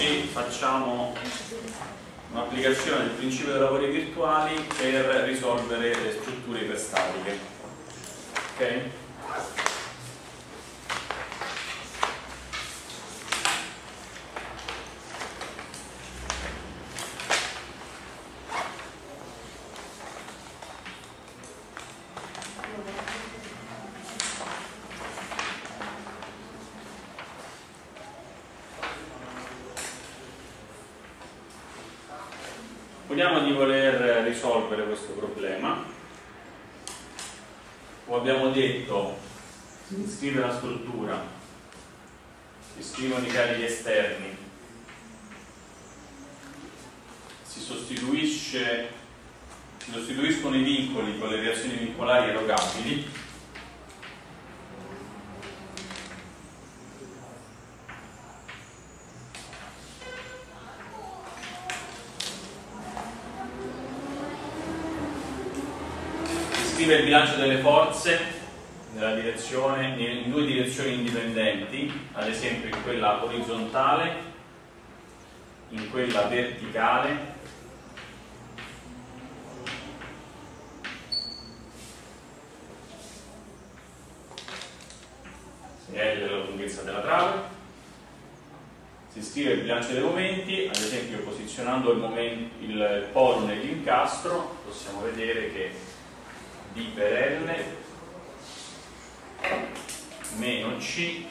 oggi facciamo un'applicazione del principio dei lavori virtuali per risolvere le strutture iperstatiche. Ok? Supponiamo di voler risolvere questo problema. Come abbiamo detto, si scrive la struttura, si scrivono i carichi esterni, si sostituiscono i vincoli con le reazioni vincolari erogabili. Scrive il bilancio delle forze nella direzione, in due direzioni indipendenti, ad esempio in quella orizzontale, in quella verticale, se L è la lunghezza della trave. Si scrive il bilancio dei momenti, ad esempio posizionando il polo nell'incastro, possiamo vedere che D per L meno C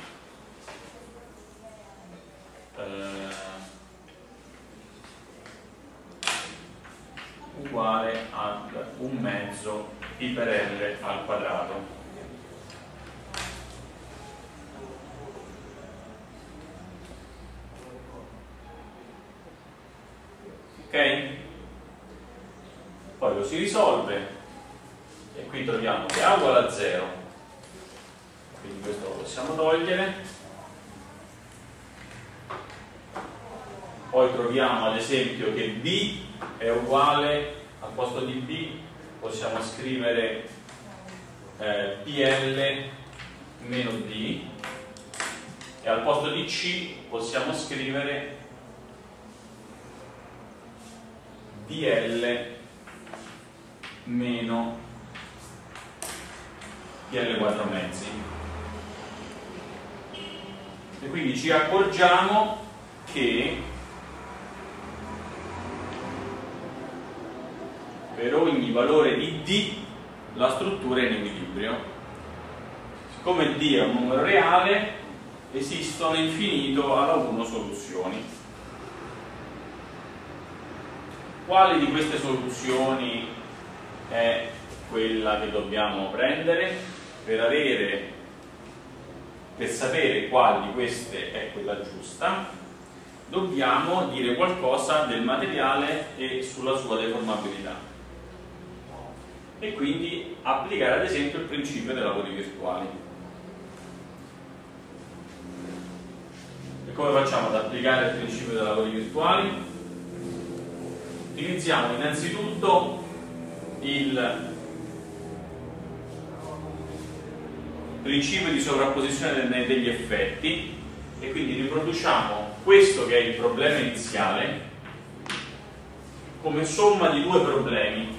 uguale ad un mezzo P per L al quadrato. Ok? Poi lo si risolve. E qui troviamo che A uguale a 0, quindi questo lo possiamo togliere. Poi troviamo ad esempio che B è uguale, al posto di B possiamo scrivere PL meno D, e al posto di C possiamo scrivere DL meno PL 4 mezzi. E quindi ci accorgiamo che per ogni valore di D la struttura è in equilibrio. Siccome D è un numero reale, esistono infinito alla 1 soluzioni. Quale di queste soluzioni è quella che dobbiamo prendere? Per sapere quale di queste è quella giusta, dobbiamo dire qualcosa del materiale e sulla sua deformabilità, e quindi applicare ad esempio il principio dei lavori virtuali. E come facciamo ad applicare il principio dei lavori virtuali? Utilizziamo innanzitutto il principio di sovrapposizione degli effetti, e quindi riproduciamo questo che è il problema iniziale come somma di due problemi.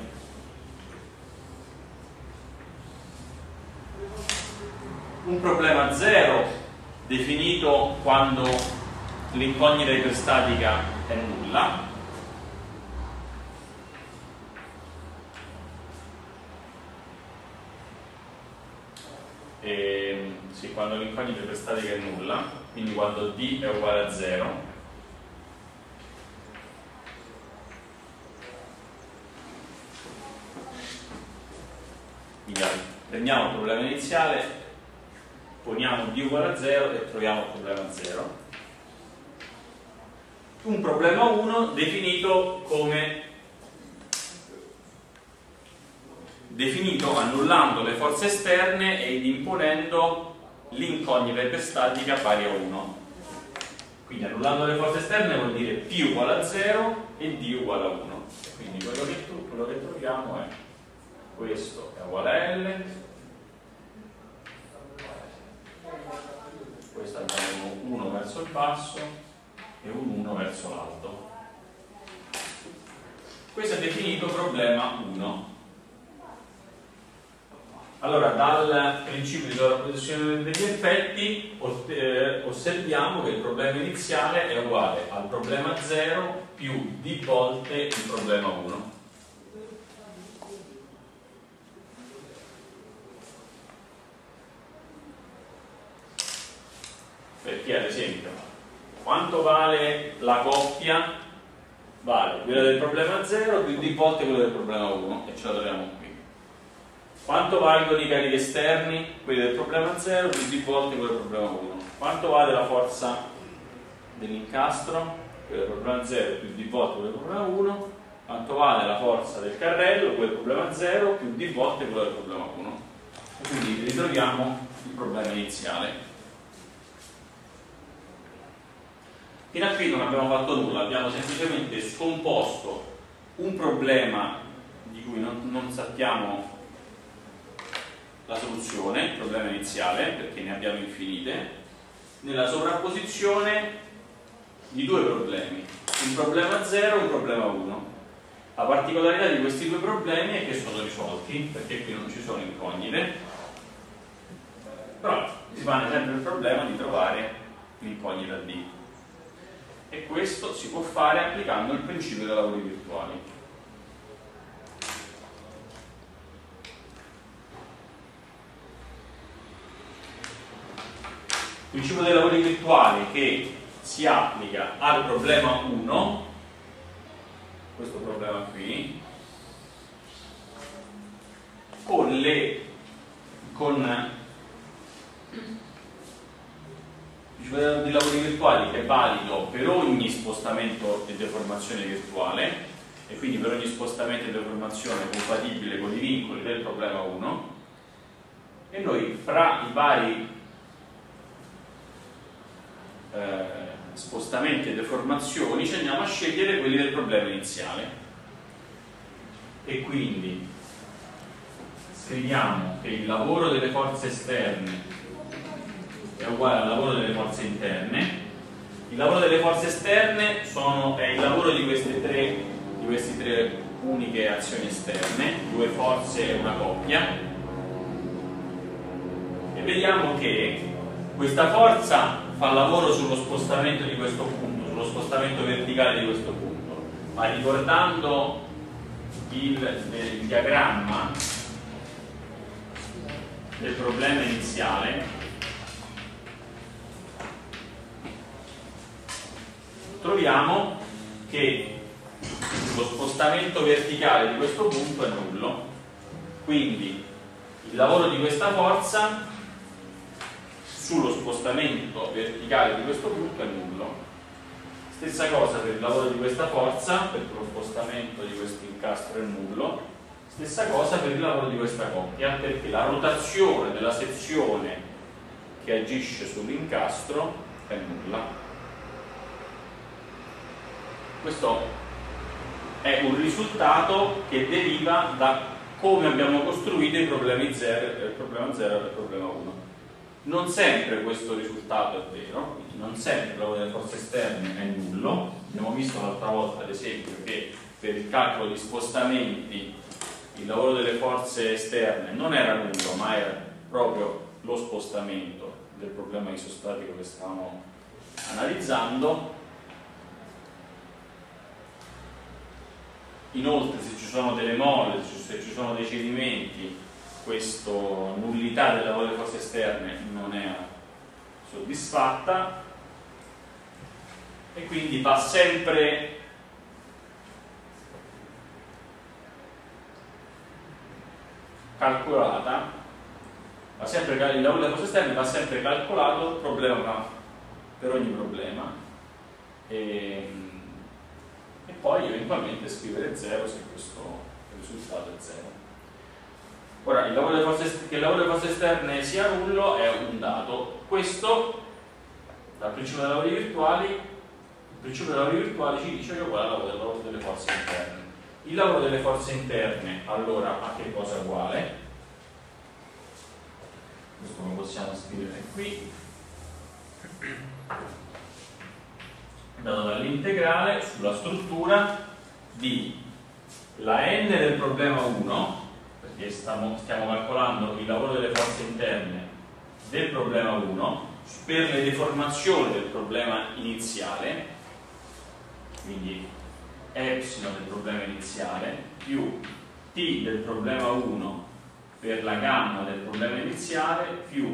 Un problema 0 definito quando l'incognita iperstatica è nulla, sì, quando l'incognita iperstatica è nulla, quindi quando D è uguale a 0. Quindi prendiamo il problema iniziale, poniamo D uguale a 0 e troviamo il problema 0. Un problema 1 definito annullando le forze esterne ed imponendo l'incognita iperstatica pari a 1. Quindi annullando le forze esterne vuol dire P uguale a 0 e D uguale a 1. Quindi quello che troviamo è questo è uguale a L, questo abbiamo 1 verso il basso e un 1 verso l'alto. Questo è definito problema 1. Allora, dal principio di sovrapposizione degli effetti osserviamo che il problema iniziale è uguale al problema 0 più d volte il problema 1. Perché ad esempio quanto vale la coppia? Vale quella del problema 0 più d volte quella del problema 1 e ce la troviamo qui. Quanto valgono i carichi esterni? Quelli del problema 0 più d volte quello del problema 1. Quanto vale la forza dell'incastro? Quello del problema 0 più d volte quello del problema 1. Quanto vale la forza del carrello? Quello del problema 0 più d volte quello del problema 1. E quindi ritroviamo il problema iniziale. Fino a qui non abbiamo fatto nulla, abbiamo semplicemente scomposto un problema di cui non sappiamo la soluzione, il problema iniziale, perché ne abbiamo infinite, nella sovrapposizione di due problemi, un problema 0 e un problema 1. La particolarità di questi due problemi è che sono risolti, perché qui non ci sono incognite, però si pone sempre il problema di trovare l'incognita D. E questo si può fare applicando il principio dei lavori virtuali. Il principio dei lavori virtuali che si applica al problema 1, questo problema qui, con di lavori virtuali che è valido per ogni spostamento e deformazione virtuale e quindi per ogni spostamento e deformazione compatibile con i vincoli del problema 1, e noi fra i vari spostamenti e deformazioni ci andiamo a scegliere quelli del problema iniziale e quindi scriviamo che il lavoro delle forze esterne è uguale al lavoro delle forze interne. Il lavoro delle forze esterne è il lavoro di queste tre uniche azioni esterne, due forze e una coppia, e vediamo che questa forza fa lavoro sullo spostamento di questo punto, sullo spostamento verticale di questo punto, ma ricordando il diagramma del problema iniziale troviamo che lo spostamento verticale di questo punto è nullo, quindi il lavoro di questa forza sullo spostamento verticale di questo punto è nullo. Stessa cosa per il lavoro di questa forza, perché lo spostamento di questo incastro è nullo. Stessa cosa per il lavoro di questa coppia, perché la rotazione della sezione che agisce sull'incastro è nulla. Questo è un risultato che deriva da come abbiamo costruito i problemi 0, il problema 0 e il problema 1. Non sempre questo risultato è vero, quindi non sempre il lavoro delle forze esterne è nullo. Abbiamo visto l'altra volta, ad esempio, che per il calcolo di spostamenti il lavoro delle forze esterne non era nullo, ma era proprio lo spostamento del problema isostatico che stavamo analizzando. Inoltre, se ci sono delle molle, se ci sono dei cedimenti, questa nullità del lavoro delle forze esterne non è soddisfatta e quindi va sempre calcolata, il lavoro delle forze esterne va sempre calcolato problema per ogni problema e poi eventualmente scrivere 0 se questo risultato è 0. Ora, che il lavoro delle forze esterne sia nullo è un dato. Questo, dal principio dei lavori virtuali, il principio dei lavori virtuali ci dice che è uguale al lavoro delle forze interne. Il lavoro delle forze interne, allora, a che cosa è uguale? Questo lo possiamo scrivere qui. dato dall'integrale sulla struttura di la n del problema 1, perché stiamo calcolando il lavoro delle forze interne del problema 1 per le deformazioni del problema iniziale, quindi epsilon del problema iniziale più t del problema 1 per la gamma del problema iniziale più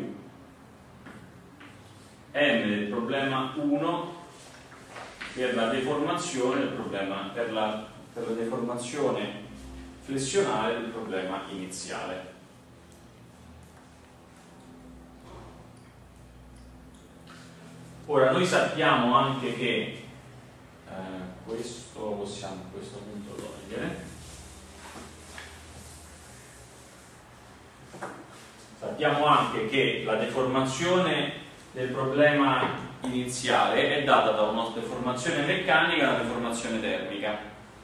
m del problema 1 per la deformazione del problema, per la deformazione flessionale del problema iniziale. Ora noi sappiamo anche che questo possiamo a questo punto togliere. Sappiamo anche che la deformazione del problema iniziale è data da una deformazione meccanica e una deformazione termica.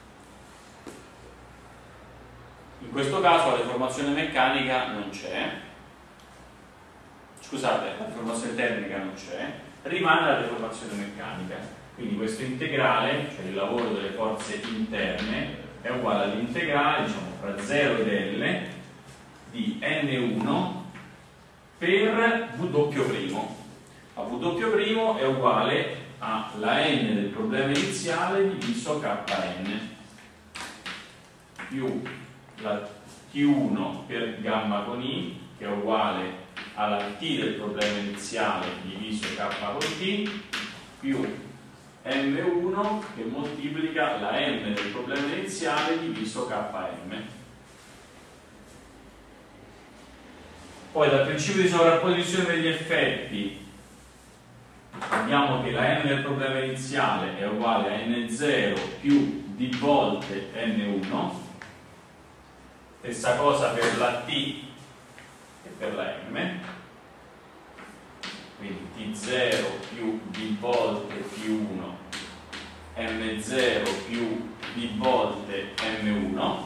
In questo caso la deformazione meccanica non c'è, scusate, la deformazione termica non c'è, rimane la deformazione meccanica. Quindi questo integrale, cioè il lavoro delle forze interne, è uguale all'integrale, diciamo, fra 0 ed L di N1 per W'. A W' è uguale alla n del problema iniziale diviso Kn più la T1 per gamma con I, che è uguale alla T del problema iniziale diviso K con T, più M1 che moltiplica la M del problema iniziale diviso Km. Poi dal principio di sovrapposizione degli effetti abbiamo che la n del problema iniziale è uguale a n0 più d volte n1, stessa cosa per la t e per la m, quindi t0 più d volte p1, m0 più d volte m1.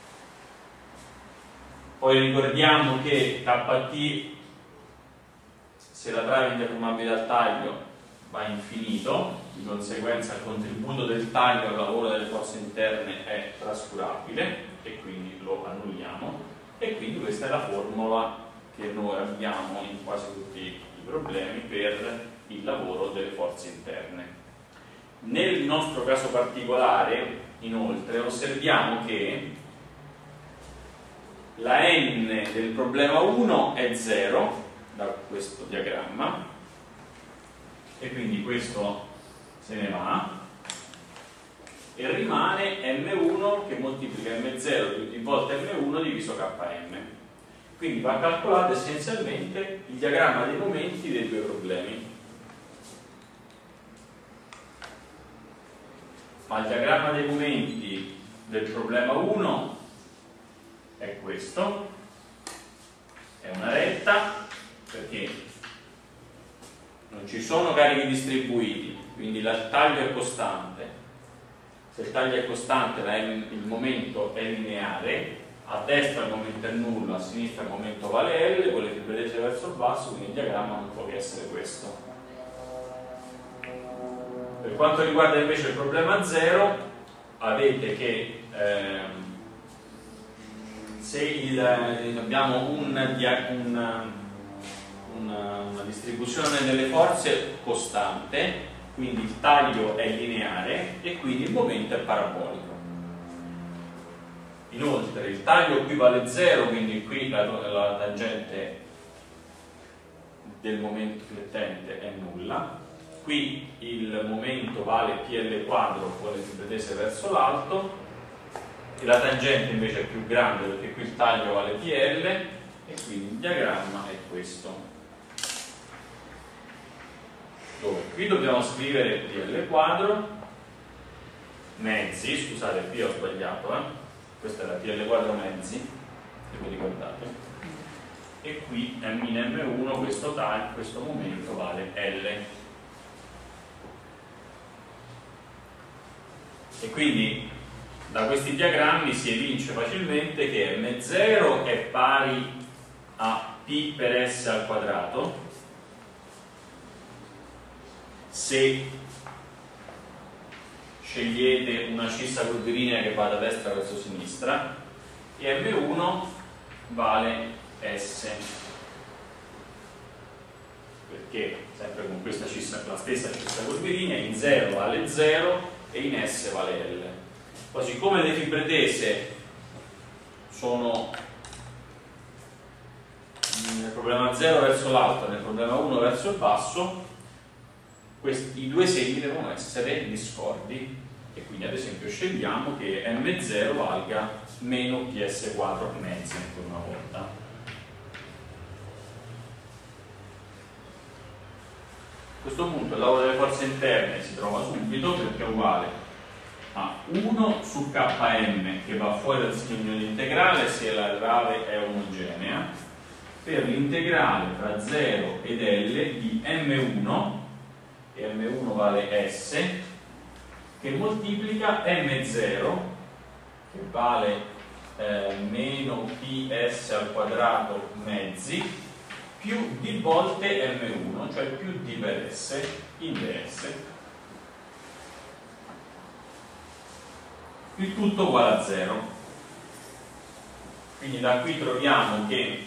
Poi ricordiamo che kt, se la trave indeformabile al taglio, va infinito, di conseguenza il contributo del taglio al lavoro delle forze interne è trascurabile e quindi lo annulliamo, e quindi questa è la formula che noi abbiamo in quasi tutti i problemi per il lavoro delle forze interne. Nel nostro caso particolare, inoltre, osserviamo che la n del problema 1 è 0 da questo diagramma, e quindi questo se ne va e rimane m1 che moltiplica m0 più d volte m1 diviso Km. Quindi va calcolato essenzialmente il diagramma dei momenti dei due problemi. Ma il diagramma dei momenti del problema 1 è questo, è una retta perché non ci sono carichi distribuiti, quindi il taglio è costante. Se il taglio è costante il momento è lineare, a destra il momento è nullo, a sinistra il momento vale L, con le fibre tese verso il basso, quindi il diagramma non può che essere questo. Per quanto riguarda invece il problema 0, avete che se abbiamo una distribuzione delle forze costante, quindi il taglio è lineare e quindi il momento è parabolico. Inoltre il taglio qui vale 0, quindi qui la tangente del momento flettente è nulla, qui il momento vale PL quadro con le fibre tese verso l'alto, e la tangente invece è più grande perché qui il taglio vale PL, e quindi il diagramma è questo, dove qui dobbiamo scrivere PL quadro mezzi, scusate qui ho sbagliato, questa è la PL quadro mezzi, se vi ricordate, e qui M in M1 questo taglio, questo momento vale L, e quindi da questi diagrammi si evince facilmente che M0 è pari a P per S al quadrato se scegliete una scissa curvilinea che va da destra verso sinistra, e M1 vale S, perché sempre con questa scissa, la stessa scissa curvilinea, in 0 vale 0 e in S vale L. Poi, siccome le fibre tese sono nel problema 0 verso l'alto e nel problema 1 verso il basso, i due segni devono essere discordi, e quindi ad esempio scegliamo che M0 valga meno PS4 mezzi ancora una volta. A questo punto il lavoro delle forze interne si trova subito, perché è uguale a 1 su Km, che va fuori dal segno di integrale se la grave è omogenea, per l'integrale tra 0 ed L di M1, e M1 vale S, che moltiplica M0, che vale meno PS al quadrato mezzi, più d volte M1, cioè più d per S in ds. Il tutto uguale a 0. Quindi da qui troviamo che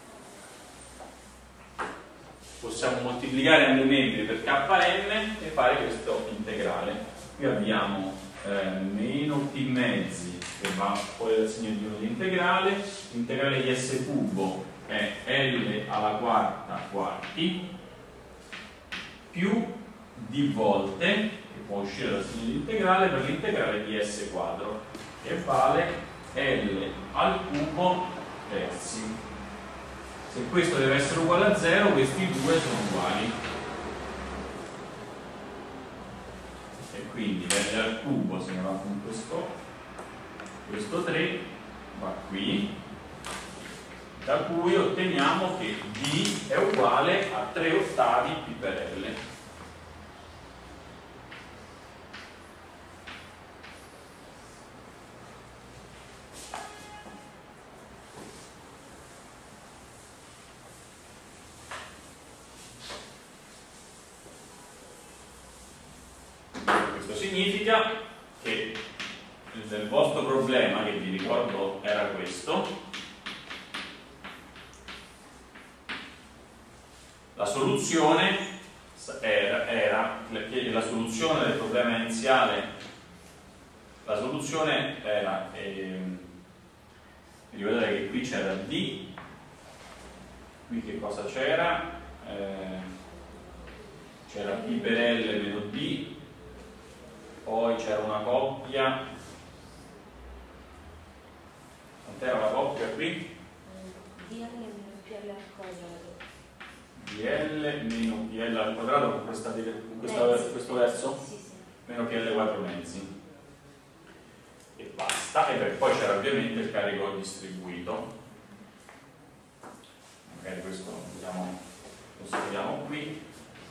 possiamo moltiplicare ambi i membri per Kn e fare questo integrale. Qui abbiamo meno t mezzi che va fuori dal segno di uno di integrale, l'integrale di S cubo è L alla quarta quarti, più d volte, che può uscire dal segno di integrale, per l'integrale di S quadro, che vale L al cubo terzi. Se questo deve essere uguale a 0, questi due sono uguali, e quindi L al cubo se ne va con questo 3 va qui, da cui otteniamo che D è uguale a 3 ottavi P per L. Questo significa che il vostro problema, che vi ricordo era questo, la soluzione era la soluzione del problema iniziale, la soluzione era, ricordate che qui c'era D, qui che cosa c'era? C'era P per L meno D, poi c'era una coppia, quant'era la coppia qui? DL meno PL al quadrato. DL meno PL al quadrato con questo verso? Sì, sì. Meno PL 4 mezzi. E basta. E poi c'era ovviamente il carico distribuito. Magari questo lo scriviamo qui.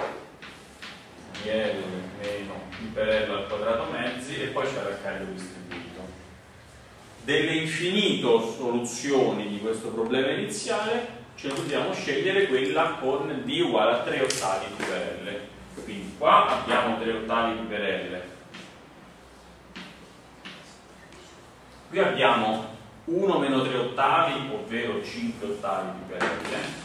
DL meno I per L al quadrato mezzi, e poi c'era il carico distribuito. Delle infinito soluzioni di questo problema iniziale, ce ne dobbiamo scegliere quella con D uguale a 3 ottavi P per L. Quindi qua abbiamo 3 ottavi P per L. Qui abbiamo 1 meno 3 ottavi, ovvero 5 ottavi P per L.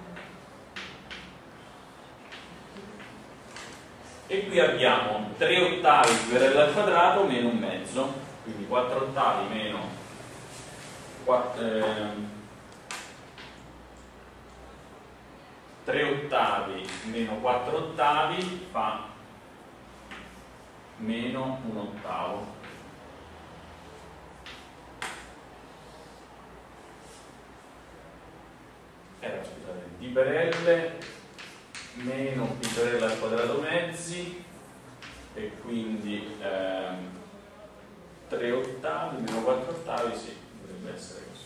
E qui abbiamo 3 ottavi per L al quadrato meno un mezzo, quindi 4 ottavi meno 3 ottavi meno 4 ottavi fa meno un ottavo. Scusate, D per L meno P per L al quadrato mezzi, e quindi 3 ottavi meno 4 ottavi, sì, dovrebbe essere così.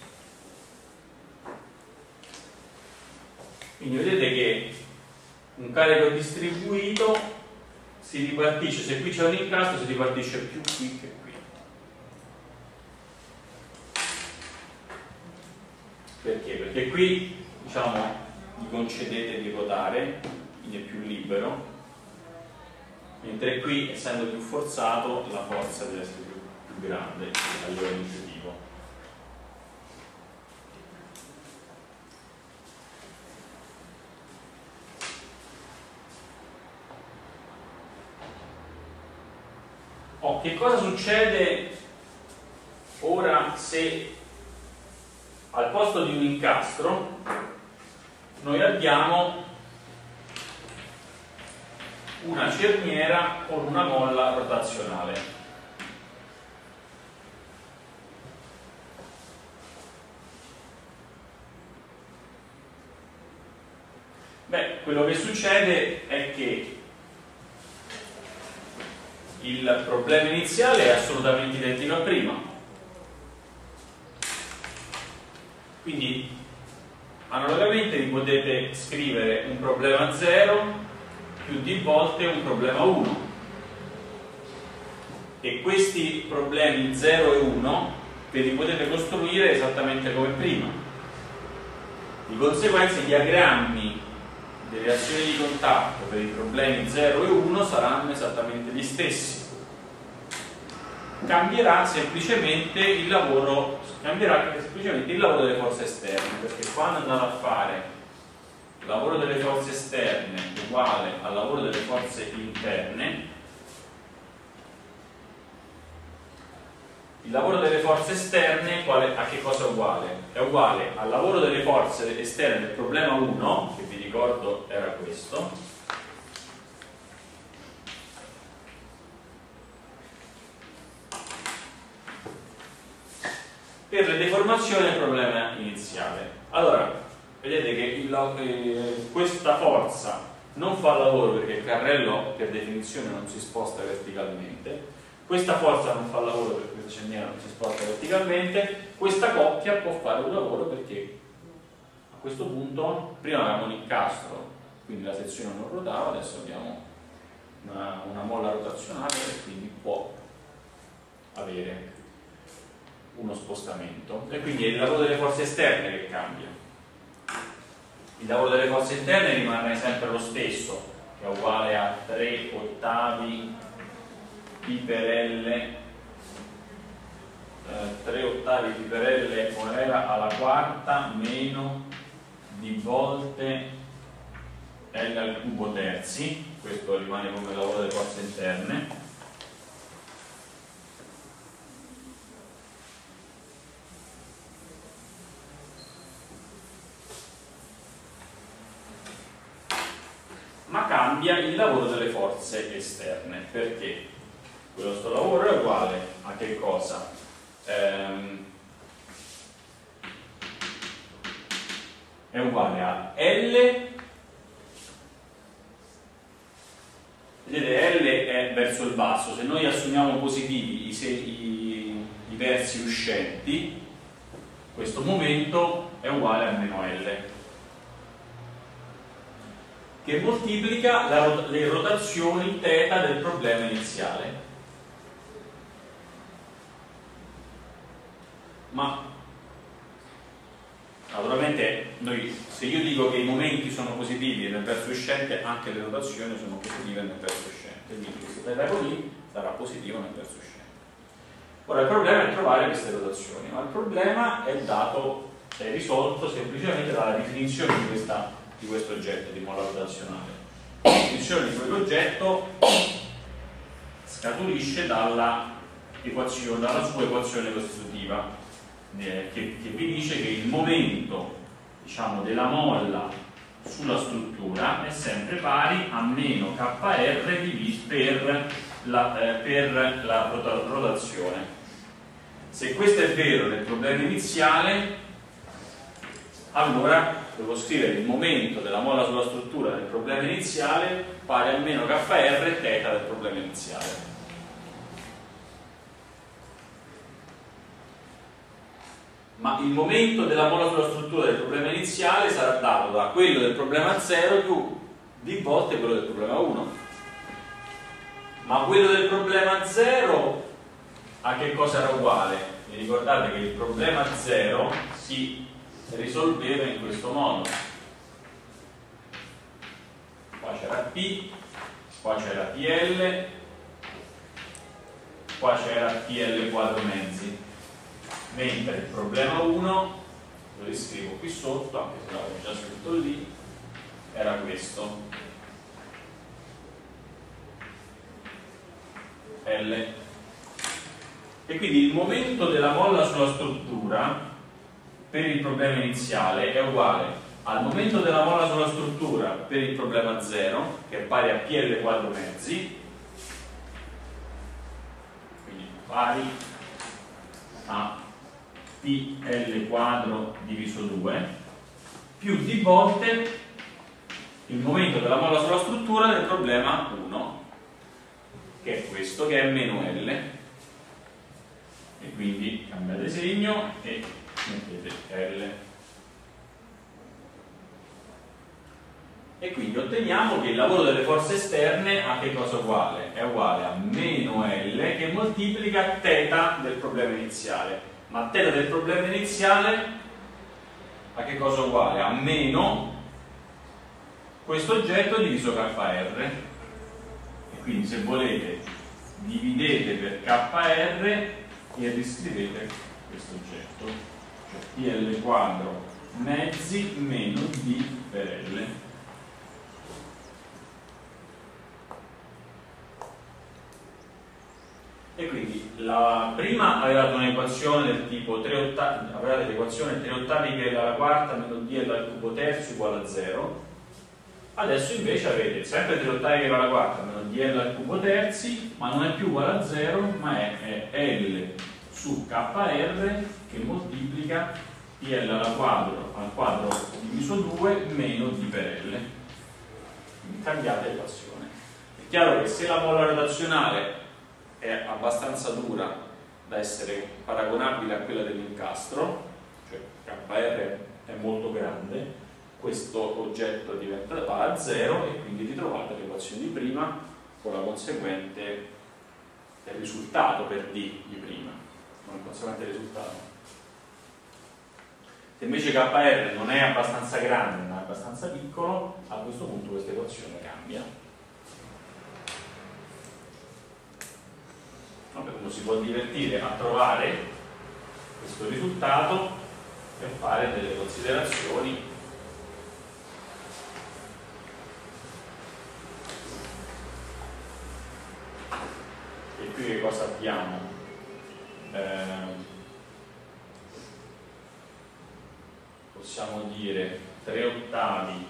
Quindi vedete che un carico distribuito si ripartisce, se qui c'è un incastro, si ripartisce più qui che qui. Perché? Perché qui, diciamo, gli concedete di ruotare, quindi è più libero, mentre qui, essendo più forzato, la forza deve essere più grande a livello intuitivo. Che cosa succede ora se al posto di un incastro noi abbiamo una cerniera con una molla rotazionale? Beh, quello che succede è che il problema iniziale è assolutamente identico a prima, quindi analogamente vi potete scrivere un problema 0 più di volte un problema 1, e questi problemi 0 e 1 ve li potete costruire esattamente come prima. Di conseguenza i diagrammi delle azioni di contatto per i problemi 0 e 1 saranno esattamente gli stessi. Cambierà semplicemente il lavoro delle forze esterne, perché quando andate a fare il lavoro delle forze esterne uguale al lavoro delle forze interne, il lavoro delle forze esterne a che cosa è uguale? È uguale al lavoro delle forze esterne del problema 1, che vi ricordo era questo, per le deformazioni del problema iniziale. Allora, vedete che questa forza non fa lavoro perché il carrello per definizione non si sposta verticalmente, questa forza non fa lavoro perché questa cerniera non si sposta verticalmente, questa coppia può fare un lavoro perché a questo punto prima avevamo un incastro, quindi la sezione non rotava, adesso abbiamo una molla rotazionale e quindi può avere uno spostamento, e quindi è il lavoro delle forze esterne che cambia. Il lavoro delle forze interne rimane sempre lo stesso, che è uguale a 3 ottavi P per L, 3 ottavi P per L come era alla quarta meno di volte L al cubo terzi. Questo rimane come lavoro delle forze interne. Ma cambia il lavoro delle forze esterne, perché questo lavoro è uguale a che cosa? È uguale a L, vedete L è verso il basso, se noi assumiamo positivi i versi uscenti, questo momento è uguale a meno L, che moltiplica le rotazioni θ del problema iniziale. Ma naturalmente se io dico che i momenti sono positivi nel verso uscente, anche le rotazioni sono positive nel verso uscente, quindi questo θ così sarà positivo nel verso uscente. Ora il problema è trovare queste rotazioni, ma il problema è risolto semplicemente dalla definizione di questo oggetto di molla rotazionale. La definizione di quell'oggetto scaturisce dalla sua equazione costitutiva, che vi dice che il momento, diciamo, della molla sulla struttura è sempre pari a meno kr per la rotazione. Se questo è vero nel problema iniziale, allora devo scrivere il momento della molla sulla struttura del problema iniziale pari a meno kr θ del problema iniziale. Ma il momento della molla sulla struttura del problema iniziale sarà dato da quello del problema 0 più di volte quello del problema 1. Ma quello del problema 0 a che cosa era uguale? Vi ricordate che il problema 0 si risolveva in questo modo. Qua c'era P, qua c'era PL, qua c'era PL quadro mezzi, mentre il problema 1, lo riscrivo qui sotto, anche se l'avevo già scritto lì, era questo, L. E quindi il momento della molla sulla struttura per il problema iniziale è uguale al momento della molla sulla struttura per il problema 0, che è pari a PL quadro mezzi, quindi pari a PL quadro diviso 2, più di volte il momento della molla sulla struttura del problema 1, che è questo, che è meno L. E quindi cambiate segno e mettete L. E quindi otteniamo che il lavoro delle forze esterne a che cosa uguale? È uguale a meno L che moltiplica θ del problema iniziale. Ma θ del problema iniziale a che cosa uguale? A meno questo oggetto diviso KR. E quindi se volete dividete per KR e riscrivete questo oggetto, cioè PL quadro mezzi meno D per L. E quindi la prima aveva dato un'equazione del tipo 3 ottavi, aveva l'equazione 3 ottavi che era la quarta meno d al cubo terzo uguale a 0. Adesso invece avete sempre 3 ottavi che era la quarta meno d al cubo terzi, ma non è più uguale a 0, ma è L su KR che moltiplica PL al quadro diviso 2 meno d per L. Quindi cambiate l'equazione. È chiaro che se la molla rotazionale è abbastanza dura da essere paragonabile a quella dell'incastro, cioè KR è molto grande, questo oggetto va a 0 e quindi ritrovate l'equazione di prima con la conseguente risultato per D di prima, con il conseguente risultato. Se invece KR non è abbastanza grande ma è abbastanza piccolo, a questo punto questa equazione cambia. Uno si può divertire a trovare questo risultato e fare delle considerazioni. E qui che cosa abbiamo? Possiamo dire 3 ottavi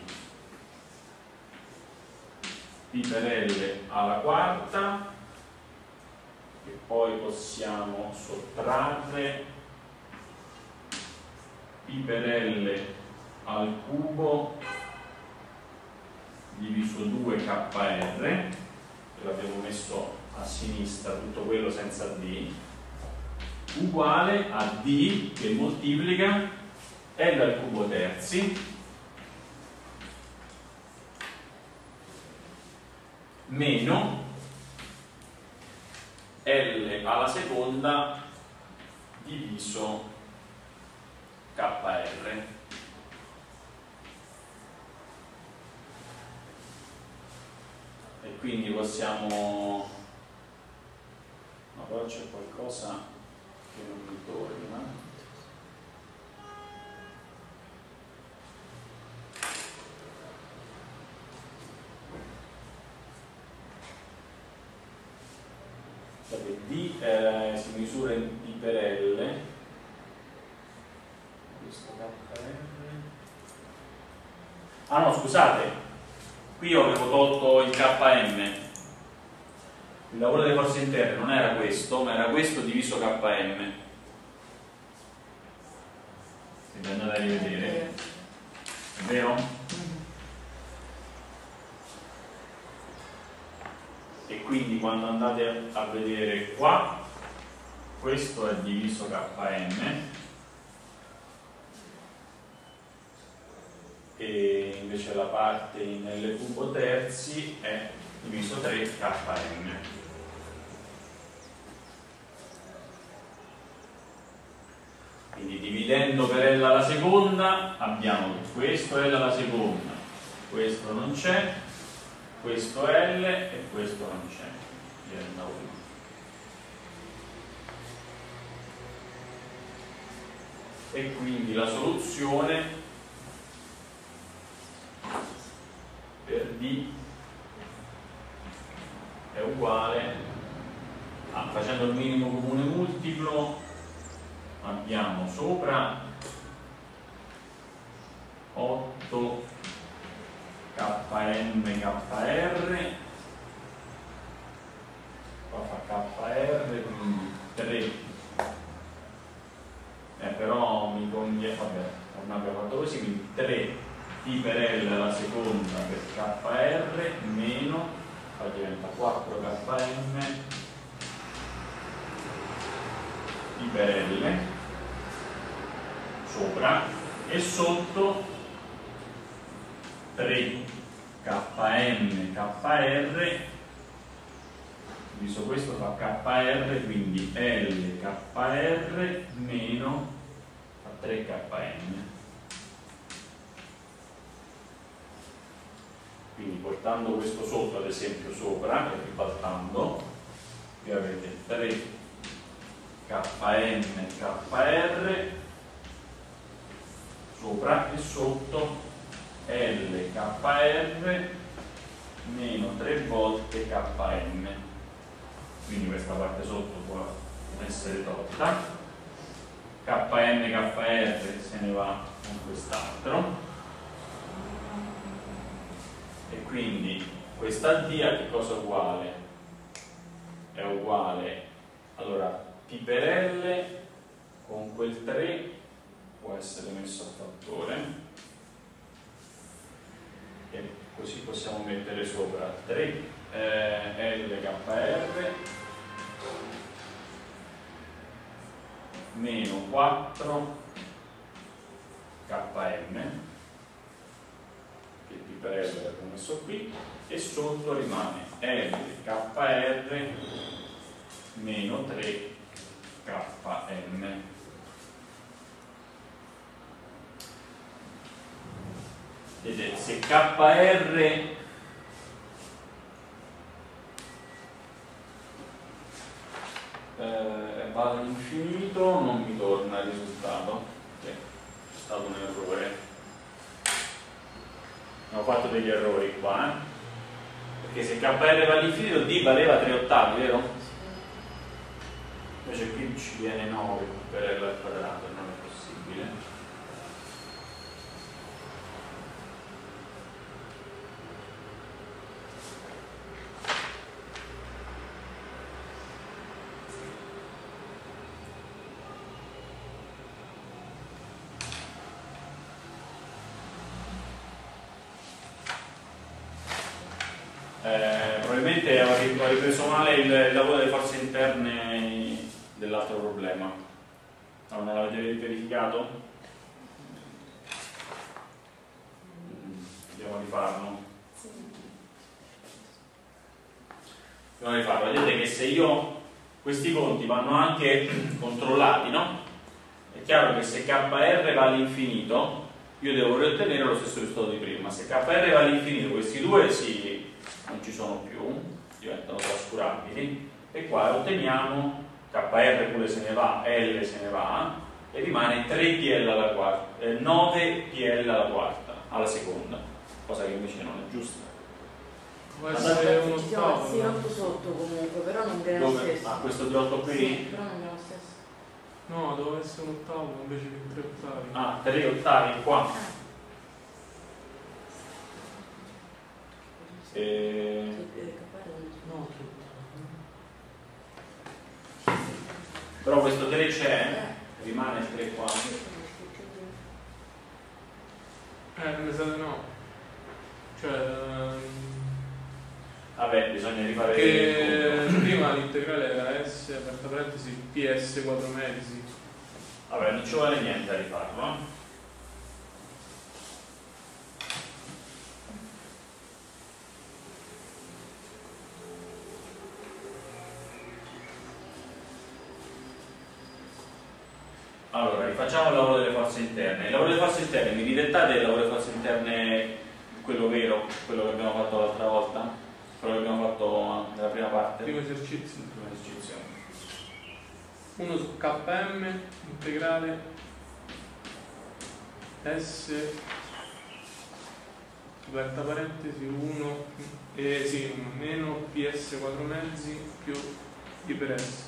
P per L alla quarta, e poi possiamo sottrarre P per L al cubo diviso 2 KR, che l'abbiamo messo a sinistra, tutto quello senza D, uguale a D che moltiplica L al cubo terzi meno L alla seconda diviso KR. E quindi possiamo... ma però c'è qualcosa che non mi torna. D si misura in D per L, questo KR. Ah no, scusate, qui io avevo tolto il KM, il lavoro delle forze interne non era questo, ma era questo diviso KM. Se andate a rivedere, è vero? E quindi quando andate a vedere qua, questo è diviso KM e invece la parte in L cubo terzi è diviso 3 KM. Quindi dividendo per L alla seconda abbiamo questo L alla seconda, questo non c'è, questo L e questo non c'è, diventa 1. E quindi la soluzione per D è uguale a, facendo il minimo comune multiplo, abbiamo sopra 8 km kr, qua fa kr, quindi 3, però mi conviene, vabbè, non abbiamo fatto così, quindi 3 t per L alla seconda per kr meno, poi diventa 4 km t per L sopra e sotto 3 km kr diviso questo fa kr, quindi L kr meno fa 3 km. Quindi portando questo sotto ad esempio sopra e ribaltando, qui avete 3 km kr sopra e sotto L kr meno 3 volte km. Quindi questa parte sotto può essere tolta, km kr se ne va con quest'altro e quindi questa D a che cosa è uguale? È uguale, allora T per L con quel 3 può essere messo a fattore e così possiamo mettere sopra 3 LKR meno 4 KM, che T per L l'abbiamo messo qui, e sotto rimane LKR meno 3 KM. Vedete, se KR va all'infinito non mi torna il risultato, c'è stato un errore, abbiamo fatto degli errori qua, perché se KR va all'infinito D valeva 3/8, vero? Invece qui ci viene 9 per L al quadrato, non è possibile. Probabilmente ho ripreso male il lavoro delle forze interne dell'altro problema. Non l'avete verificato? Andiamo a rifarlo. Andiamo a rifarlo. Vedete che se io questi conti vanno anche controllati, no? È chiaro che se KR va all'infinito io devo riottenere lo stesso risultato di prima. Se KR va all'infinito questi due non ci sono più, diventano trascurabili, e qua otteniamo KR pure se ne va, L se ne va, e rimane 3PL alla quarta, 9PL alla quarta, alla seconda, cosa che invece non è giusta. Può essere un Ci siamo messi ottavo. 8 sotto comunque, però non viene lo Dove? stesso. Ah, questo di 8 qui? Sì, però non viene lo stesso. No, doveva essere un ottavo invece che 3 ottavi. Ah, 3 ottavi qua. No, 3 ottavi. Però questo 3 c'è, rimane il 3 qua. Mi sa di no. Cioè, Vabbè, bisogna rifare che il prima l'integrale era S, aperta parentesi, PS 4 metri. Vabbè, non ci vuole niente a rifarlo. Allora, rifacciamo il lavoro delle forze interne. Il lavoro delle forze interne, mi ridettate il lavoro delle forze interne quello vero, quello che abbiamo fatto l'altra volta, quello che abbiamo fatto nella prima parte. Primo esercizio. Primo esercizio. 1 su km integrale S aperta parentesi 1 meno PS 4 mezzi più I per S.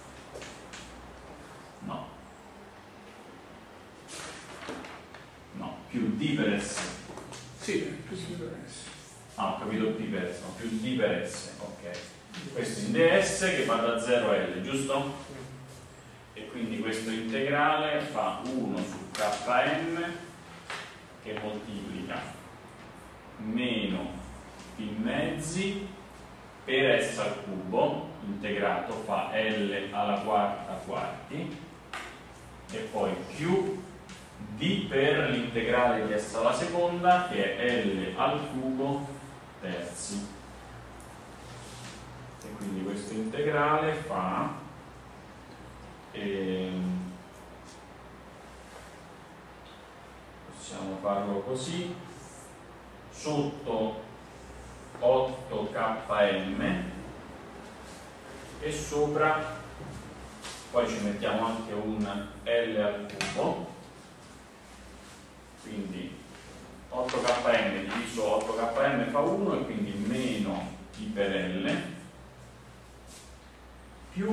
No, più D per S. Sì, più I per S. Ah, ho capito P per S, no, più D per S, ok. Questo in ds che va da 0 a L, giusto? E quindi questo integrale fa 1 su Km che moltiplica meno P mezzi per S al cubo, integrato fa L alla quarta quarti, e poi più D per l'integrale di S alla seconda che è L al cubo terzi. E quindi questo integrale fa possiamo farlo così, sotto 8km e sopra poi ci mettiamo anche un L al cubo, quindi 8km diviso 8km fa 1 e quindi meno I per L più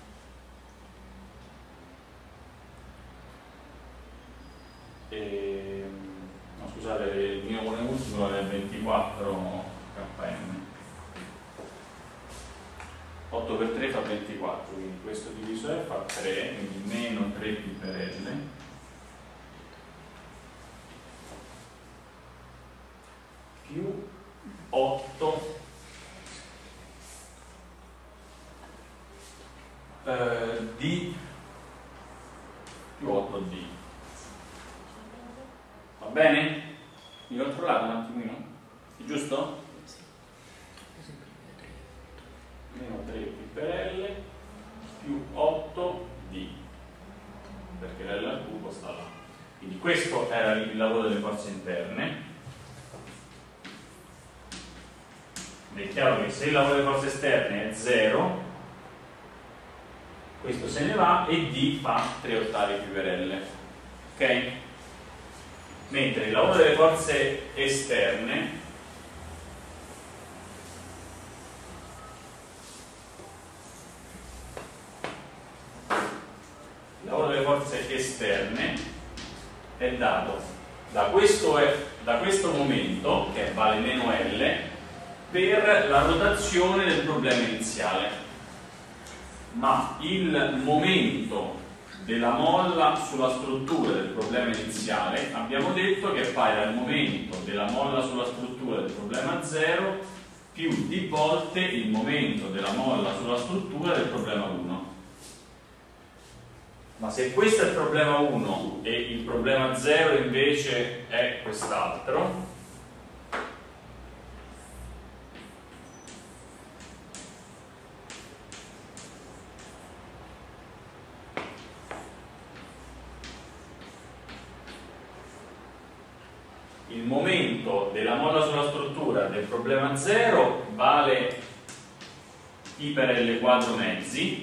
no, scusate, il mio comune multiplo è 24 km. 8 per 3 fa 24, quindi questo diviso fa 3, quindi meno 3P per L più 8 D più 8D. Va bene? Mi controllate un attimino? È giusto? Meno 3P per L più 8D, perché l'L al cubo sta là. Quindi questo era il lavoro delle forze interne. Ed è chiaro che se il lavoro delle forze esterne è 0, questo se ne va e D fa 3 ottavi più per L. Ok? Mentre il lavoro delle forze esterne è dato da questo momento, che vale meno L, per la rotazione del problema iniziale. Ma il momento della molla sulla struttura del problema iniziale abbiamo detto che è pari al momento della molla sulla struttura del problema 0 più d volte il momento della molla sulla struttura del problema 1. Ma se questo è il problema 1 e il problema 0 invece è quest'altro, il momento della molla sulla struttura del problema 0 vale I per L quadro mezzi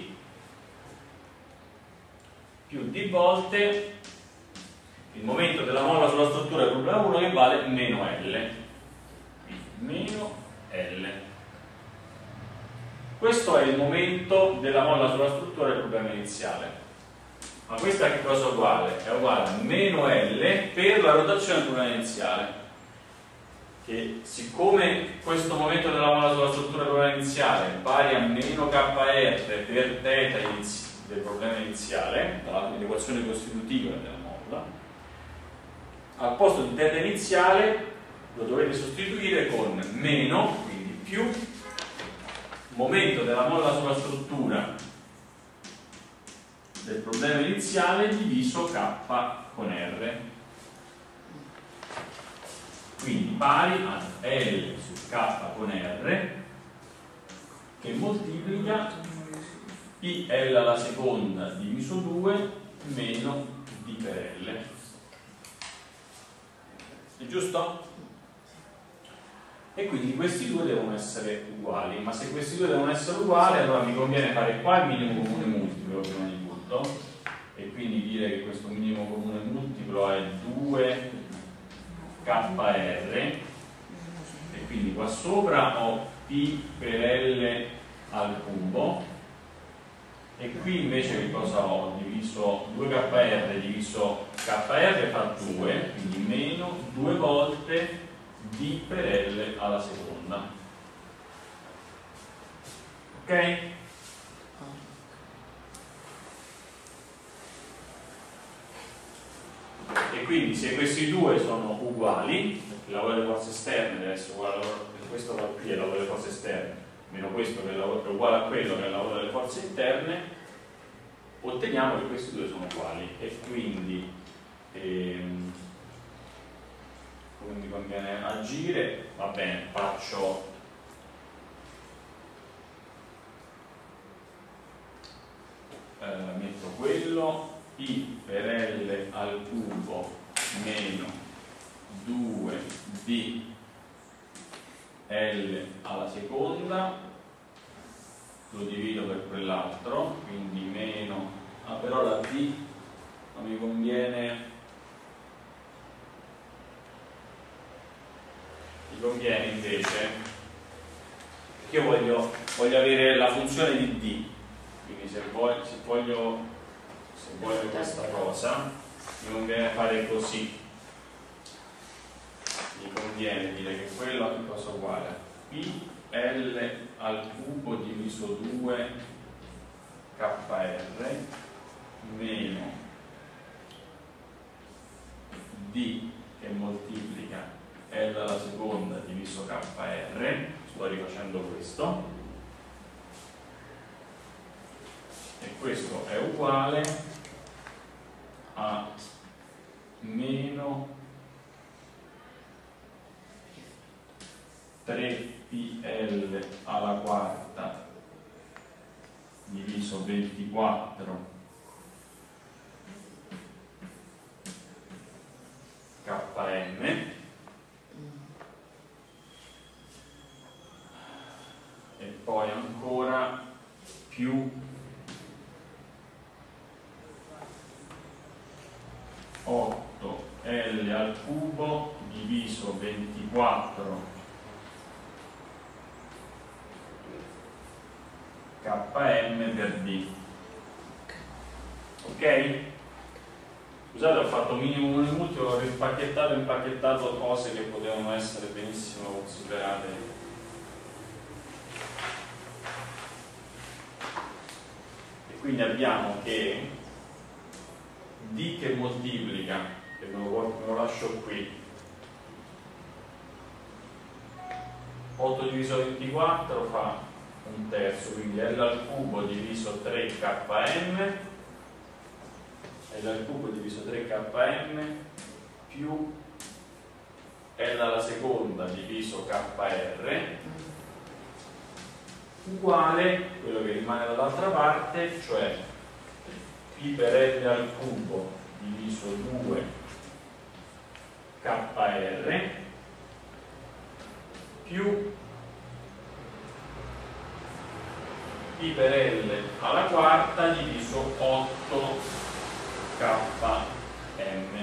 più d volte il momento della molla sulla struttura del problema 1 che vale meno L. Meno L. Questo è il momento della molla sulla struttura del problema iniziale. Ma questa che cosa è uguale? È uguale a meno L per la rotazione del problema iniziale. Che siccome questo momento della molla sulla struttura del problema iniziale è pari a meno KR per θ iniziale del problema iniziale, dall'equazione costitutiva della molla, al posto di θ iniziale lo dovete sostituire con meno, quindi più momento della molla sulla struttura del problema iniziale diviso K con R, quindi pari a L su K con R che moltiplica PL alla seconda diviso 2 meno D per L. È giusto? e quindi questi due devono essere uguali, ma se questi due devono essere uguali allora mi conviene fare qua il minimo comune multiplo prima di tutto, e quindi dire che questo minimo comune multiplo è 2KR, e quindi qua sopra ho P per L al cubo, e qui invece che cosa ho? Diviso 2KR diviso KR fa 2, quindi meno 2 volte D per L alla seconda. Ok? E quindi se questi due sono uguali, perché il lavoro delle forze esterne deve essere uguale al lavoro, questo qui è il lavoro delle forze esterne, meno questo che è uguale a quello che è il lavoro delle forze interne, otteniamo che questi due sono uguali, e quindi come mi conviene agire? Va bene, faccio metto quello I per L al cubo meno 2D L alla seconda, lo divido per quell'altro, quindi meno, però la D non mi conviene, mi conviene invece che io voglio avere la funzione di D, quindi se voglio questa cosa mi conviene fare così, mi conviene dire che quello è cosa uguale a PL al cubo diviso 2 KR meno D che moltiplica L alla seconda diviso KR, sto rifacendo questo, e questo è uguale a meno 3PL alla quarta diviso 24 KM, e poi ancora più 8L al cubo diviso 24 KM per D. Ok? Scusate, ho fatto minimo comune multiplo, ho impacchettato cose che potevano essere benissimo considerate. E quindi abbiamo che D che moltiplica, che me lo lascio qui, 8 diviso 24 fa un terzo, quindi L al cubo diviso 3KM, L al cubo diviso 3KM più L alla seconda diviso KR uguale quello che rimane dall'altra parte, cioè P per L al cubo diviso 2 KR più P per L alla quarta diviso 8 KM.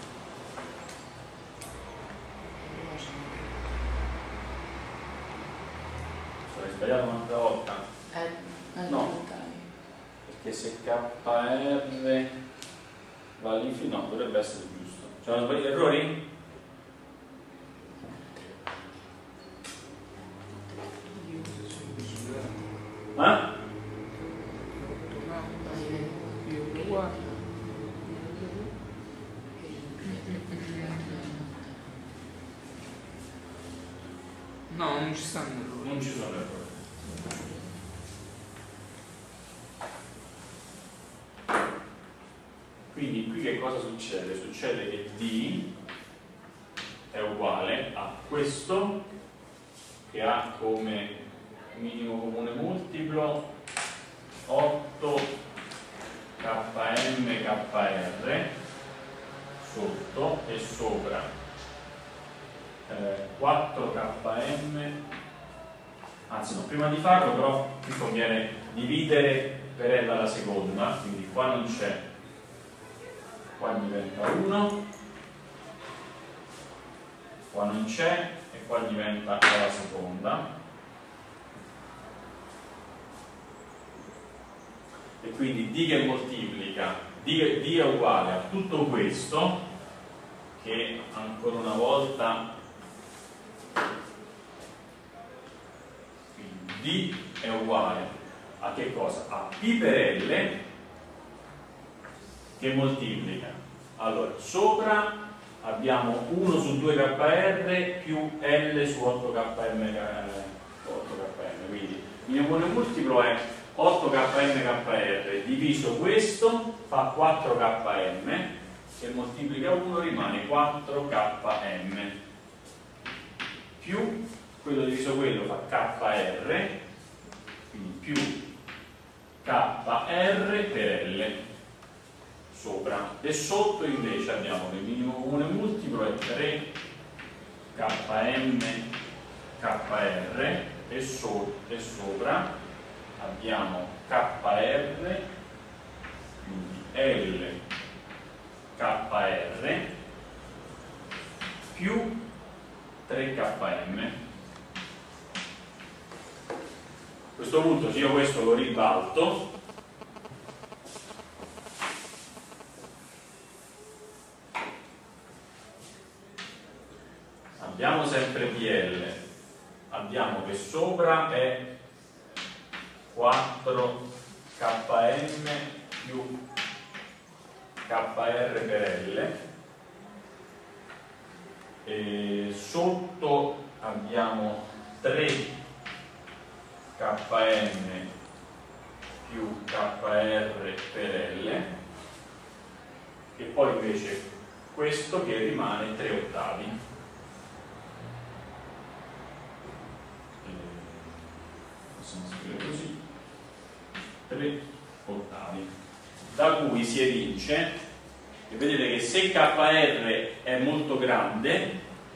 Ho sbagliato un'altra volta? No, perché se KR va all'infinito, no, dovrebbe essere giusto. C'è una sbagliata errori? No, non ci stanno errori. Non ci sono errori. Quindi qui che cosa succede? Succede che D è uguale a questo che ha come minimo comune multiplo 8 KM KR sotto e sopra 4 KM anzi no, prima di farlo però qui conviene dividere per L alla seconda, quindi qua non c'è, qua diventa 1, qua non c'è e qua diventa alla seconda, e quindi D che moltiplica, D è uguale a tutto questo, che ancora una volta D è uguale a che cosa? A P per L che moltiplica. Allora, sopra abbiamo 1 su 2KR più L su 8KM, quindi il mio comune multiplo è 8KM diviso questo fa 4KM, che moltiplica 1 rimane 4KM, più quello diviso quello fa KR, quindi più KR per L sopra, e sotto invece abbiamo che il minimo comune multiplo è 3KM KR e sopra abbiamo KR, quindi L KR più 3KM. A questo punto se io questo lo ribalto, abbiamo sempre PL, abbiamo che sopra è 4KM più KR per L, e sotto abbiamo 3KM più KR per L, e poi invece questo che rimane 3 ottavi. Possiamo scrivere così, 3 ottavi, da cui si evince, e vedete che se KR è molto grande,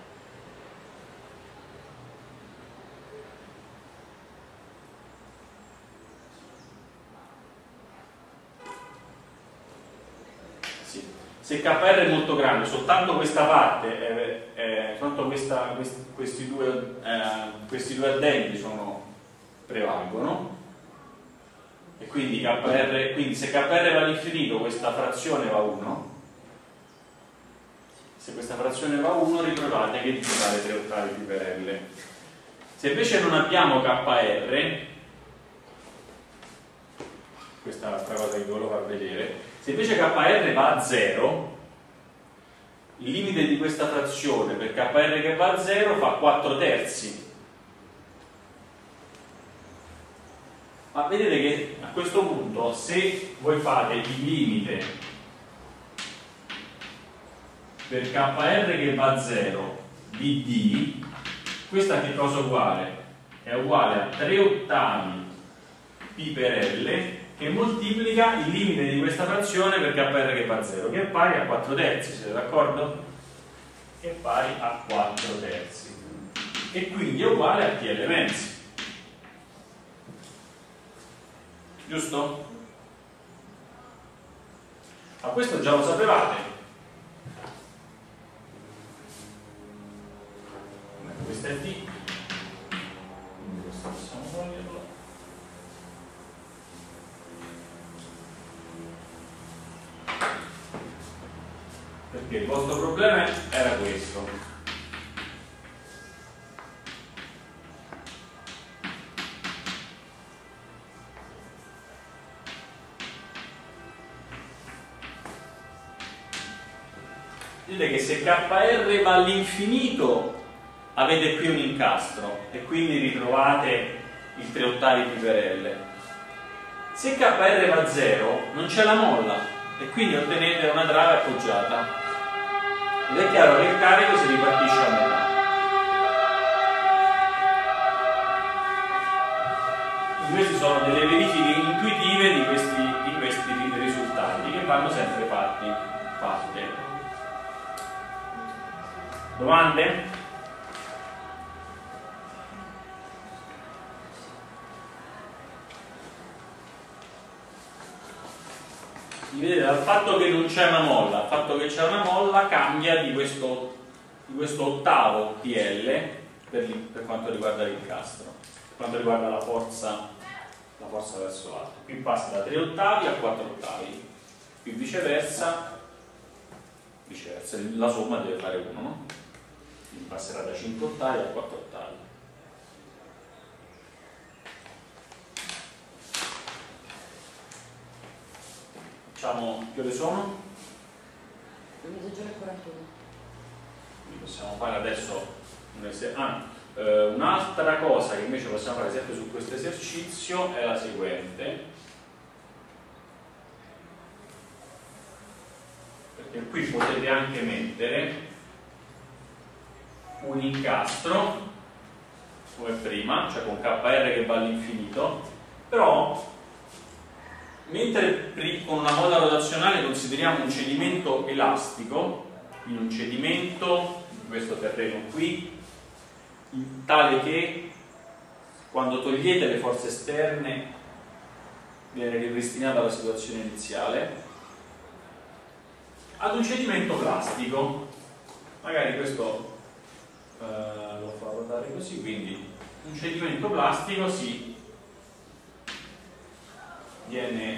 se KR è molto grande, soltanto questa parte, soltanto questi due addendi prevalgono, e quindi KR, quindi se KR va all'infinito questa frazione va 1, se questa frazione va 1 riprovate che deve fare 3 ottavi più per L. Se invece non abbiamo KR, questa è l'altra cosa che vi volevo far vedere, se invece KR va a 0, il limite di questa frazione per KR che va a 0 fa 4 terzi. Ma vedete che a questo punto, se voi fate il limite per KR che va a 0 di D, questa che cosa è uguale? È uguale a 3 ottavi P per L che moltiplica il limite di questa frazione per KR che va a 0, che è pari a 4 terzi, siete d'accordo? Che è pari a 4 terzi. E quindi è uguale a TL mezzi. Giusto? Ma questo già lo sapevate. Questo è D, quindi questo possiamo toglierlo. Perché il vostro problema era questo. Vedete che se KR va all'infinito avete qui un incastro e quindi ritrovate il 3 ottavi P per L. Se KR va a 0 non c'è la molla e quindi ottenete una trave appoggiata ed è chiaro che il carico si ripartisce a metà. Queste sono delle verifiche intuitive di questi risultati che vanno sempre fatte. Domande? vedete, dal fatto che non c'è una molla al fatto che c'è una molla cambia di questo ottavo PL per quanto riguarda l'incastro, per quanto riguarda la forza verso l'alto. Qui passa da 3 ottavi a 4 ottavi, qui viceversa la somma deve fare 1, no? Quindi passerà da 5 ottavi a 4 ottavi. Facciamo, che ore sono? Mezzogiorno e 41. Quindi possiamo fare adesso un'altra cosa che invece possiamo fare sempre su questo esercizio è la seguente, perché qui potete anche mettere un incastro come prima, cioè con KR che va all'infinito, però mentre con una molla rotazionale consideriamo un cedimento elastico, quindi un cedimento di questo terreno qui, in tale che quando togliete le forze esterne viene ripristinata la situazione iniziale, ad un cedimento plastico, magari questo lo fa ruotare così, quindi un cedimento plastico viene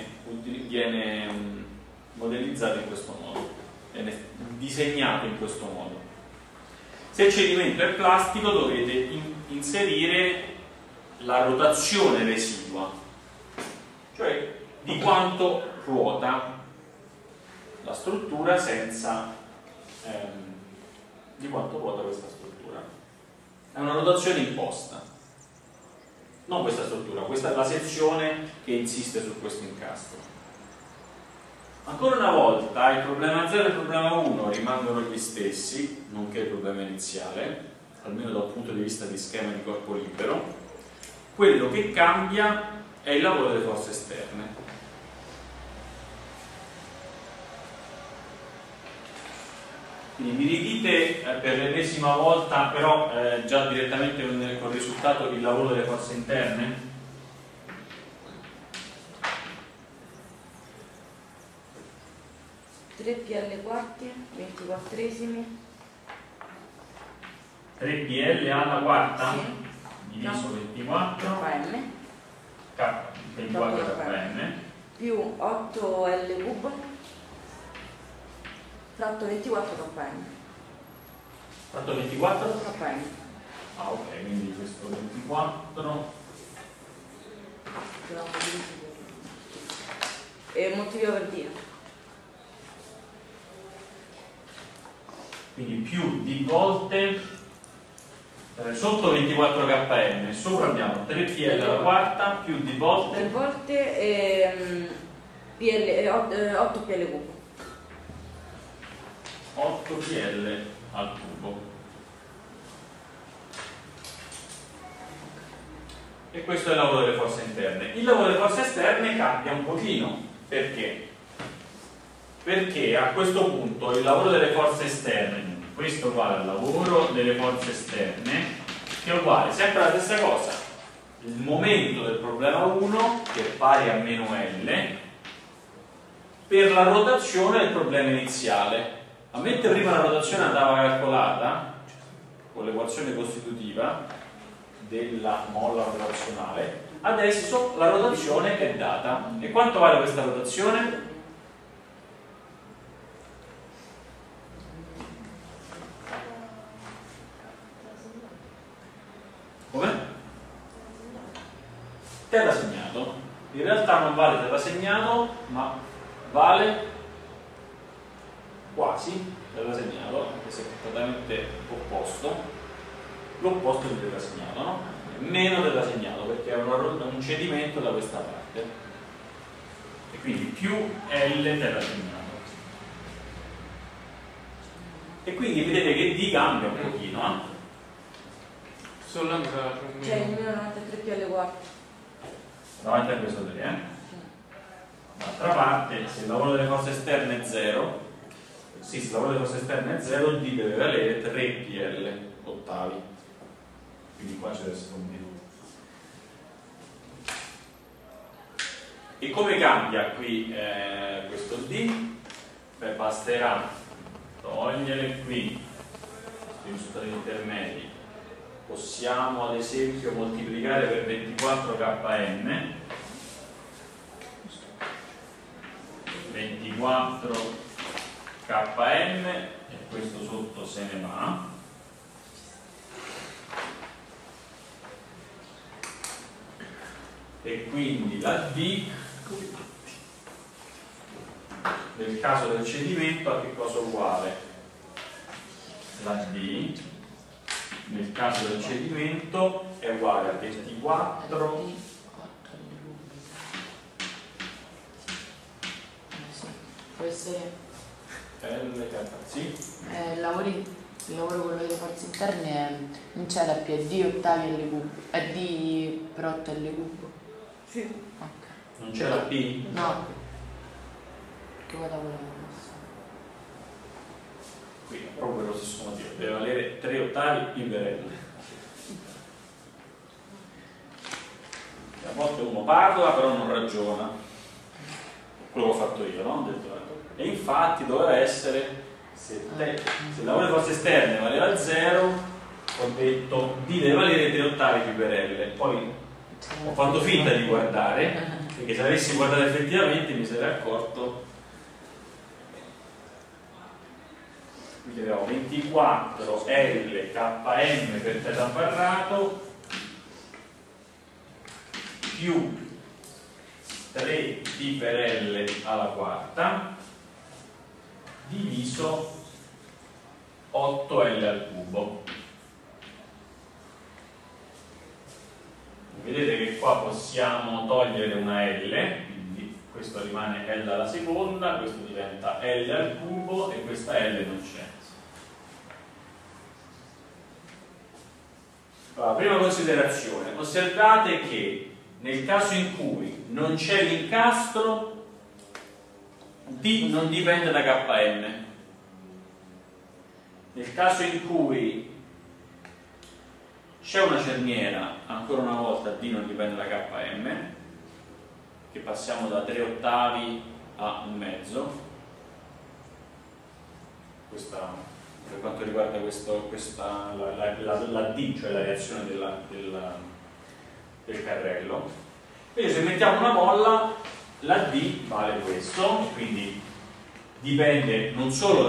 modellizzato in questo modo, viene disegnato in questo modo. Se il cedimento è plastico dovete inserire la rotazione residua, cioè di quanto ruota la struttura di quanto ruota questa struttura. È una rotazione imposta, non questa struttura, questa è la sezione che insiste su questo incastro. Ancora una volta il problema 0 e il problema 1 rimangono gli stessi, nonché il problema iniziale, almeno dal punto di vista di schema di corpo libero. Quello che cambia è il lavoro delle forze esterne. Quindi mi ridite per l'ennesima volta, però già direttamente con il risultato, il lavoro delle forze interne? 3 PL quarti, 24esimi. 3 PL alla quarta? Sì. Diviso 24. KM. 24 KM. Più 8 L cubo. Fratto 24 KM. Fatto 24? KM. Ah, ok, quindi questo 24. E moltiplico per dire. Quindi più di volte sotto 24 km, sopra abbiamo 3 PL alla quarta più di volte 3 volte 8 PL cubo. 8 PL al cubo. E questo è il lavoro delle forze interne. Il lavoro delle forze esterne cambia un pochino. Perché? Perché a questo punto il lavoro delle forze esterne, questo è uguale al lavoro delle forze esterne, che è uguale sempre alla stessa cosa, il momento del problema 1 che è pari a meno L per la rotazione del problema iniziale. A mentre prima la rotazione andava calcolata con l'equazione costitutiva della molla rotazionale, adesso la rotazione è data. E quanto vale questa rotazione? Come? Terra segnato. In realtà non vale terra segnato, ma vale quasi terra segnato, anche se è completamente opposto. L'opposto di terra segnato, no? È meno terra segnato perché è un cedimento da questa parte. E quindi più L terra segnato. E quindi vedete che D cambia un pochino, eh? Solo Cioè il mio 93 PL quarti. Davanti a questo 3, D'altra parte, se il lavoro delle forze esterne è 0, sì, se il lavoro delle forze esterne è 0, D deve valere 3 PL ottavi. Quindi qua c'è deve essere un meno. E come cambia qui questo questo D, beh, basterà togliere qui i risultati intermedi. Possiamo ad esempio moltiplicare per 24kn, 24kn, e questo sotto se ne va. E quindi la D nel caso del cedimento a che cosa uguale? La D nel caso del cedimento è uguale a 24 Può essere sì. il lavoro quello delle forze interne non c'è la P, è D ottavi L cubo, è D per 8 L cubo. Sì. Ok. Non c'è la P? No. Che vado a volere? Qui è proprio per lo stesso motivo, deve valere 3 ottavi pi per L. A volte uno parla però non ragiona, quello che ho fatto io, no? E infatti doveva essere, se il lavoro di forze esterne valeva 0, ho detto D deve valere 3 ottavi pi per L. Poi ho fatto finta di guardare, perché se avessi guardato effettivamente mi sarei accorto. Quindi abbiamo 24 L Km per teta quadrato più 3 D per L alla quarta diviso 8L al cubo. Vedete che qua possiamo togliere una L, quindi questo rimane L alla seconda, questo diventa L al cubo e questa L non c'è. Allora, prima considerazione, osservate che nel caso in cui non c'è l'incastro, D non dipende da Km. Nel caso in cui c'è una cerniera, ancora una volta D non dipende da Km, che passiamo da 3 ottavi a un mezzo. Questa, per quanto riguarda la D, cioè la reazione del carrello. Quindi se mettiamo una molla, la D vale questo, quindi dipende non solo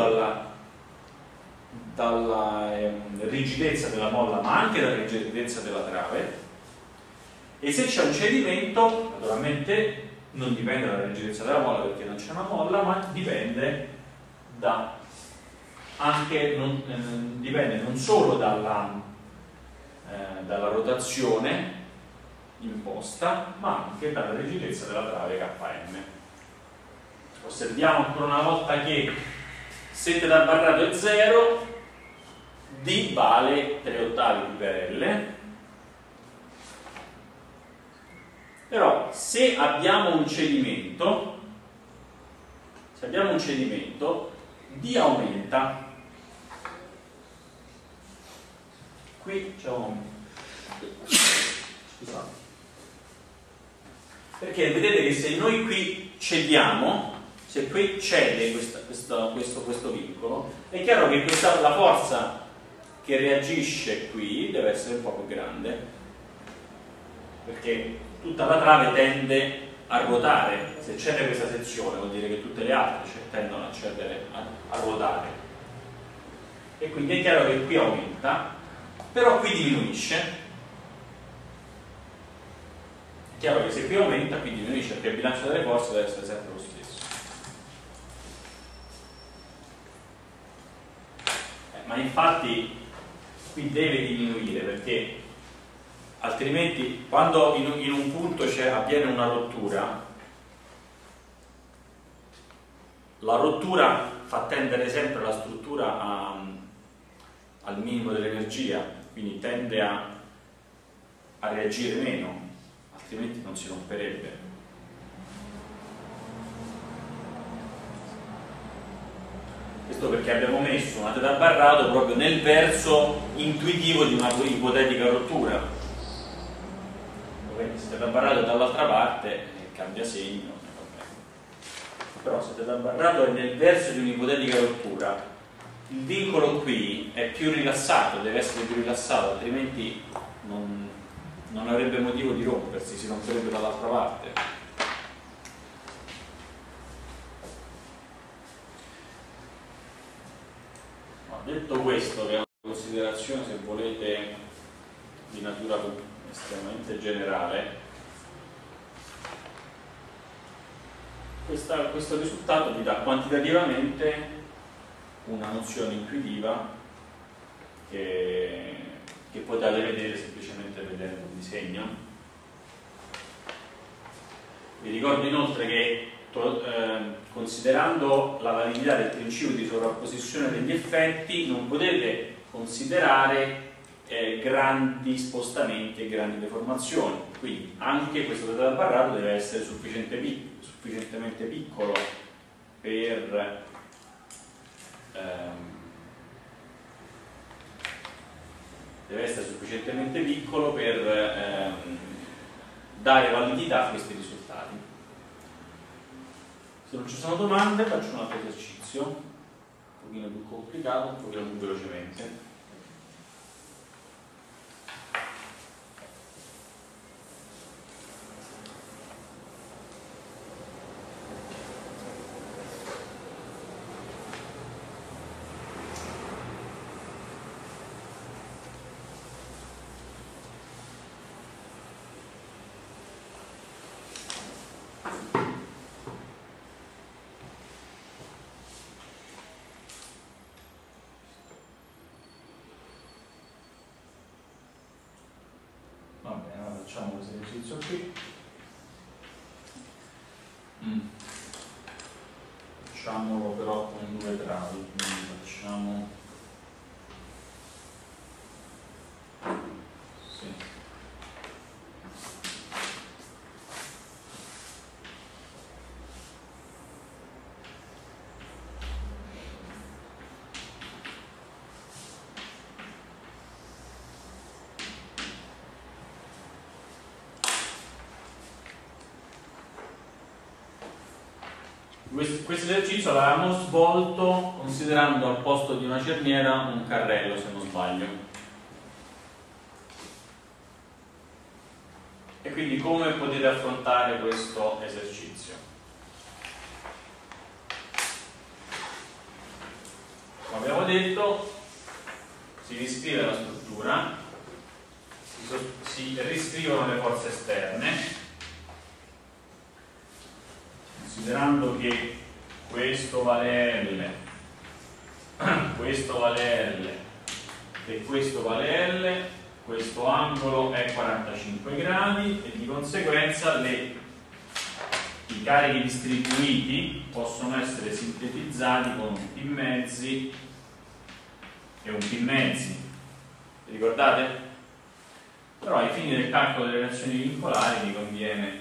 dalla rigidezza della molla ma anche dalla rigidezza della trave, e se c'è un cedimento naturalmente non dipende dalla rigidezza della molla perché non c'è una molla, ma dipende dipende non solo dalla rotazione imposta ma anche dalla rigidezza della trave Km. Osserviamo ancora una volta che se θ barrato è 0, D vale 3 ottavi pi per L, però se abbiamo un cedimento D aumenta. Qui c'è un scusate, perché vedete che se noi qui cediamo, se qui cede questo vincolo, è chiaro che la forza che reagisce qui deve essere un po' più grande, perché tutta la trave tende a ruotare. Se cede questa sezione vuol dire che tutte le altre tendono a cedere, a ruotare, e quindi è chiaro che qui aumenta, però qui diminuisce. È chiaro che se qui aumenta, qui diminuisce, perché il bilancio delle forze deve essere sempre lo stesso. Ma infatti qui deve diminuire, perché altrimenti quando in un punto avviene una rottura, la rottura fa tendere sempre la struttura al minimo dell'energia, quindi tende a reagire meno, altrimenti non si romperebbe. Questo perché abbiamo messo una θ barrato proprio nel verso intuitivo di una ipotetica rottura. Se θ barrato è dall'altra parte cambia segno. però se θ barrato è nel verso di un'ipotetica rottura, il vincolo qui è più rilassato, deve essere più rilassato, altrimenti non avrebbe motivo di rompersi, si romperebbe dall'altra parte. Detto questo, che è una considerazione, se volete, di natura estremamente generale, questo risultato vi dà quantitativamente una nozione intuitiva che potete vedere semplicemente vedendo il disegno. Vi ricordo inoltre che considerando la validità del principio di sovrapposizione degli effetti non potete considerare grandi spostamenti e grandi deformazioni, quindi anche questo θ barrato deve essere sufficientemente piccolo per dare validità a questi risultati. Se non ci sono domande faccio un altro esercizio, un pochino più complicato, un pochino più velocemente. Facciamo questo esercizio qui. Facciamolo però con due travi, quindi facciamo sì. Questo esercizio l'avevamo svolto considerando al posto di una cerniera un carrello, se non sbaglio. E quindi come potete affrontare questo esercizio? Come abbiamo detto, si riscrive la struttura, si riscrivono le forze esterne, considerando che questo vale L, questo vale L e questo vale L, questo angolo è 45 gradi e di conseguenza i carichi distribuiti possono essere sintetizzati con un P mezzi e un P mezzi. Vi ricordate? Però ai fini del calcolo delle reazioni vincolari vi conviene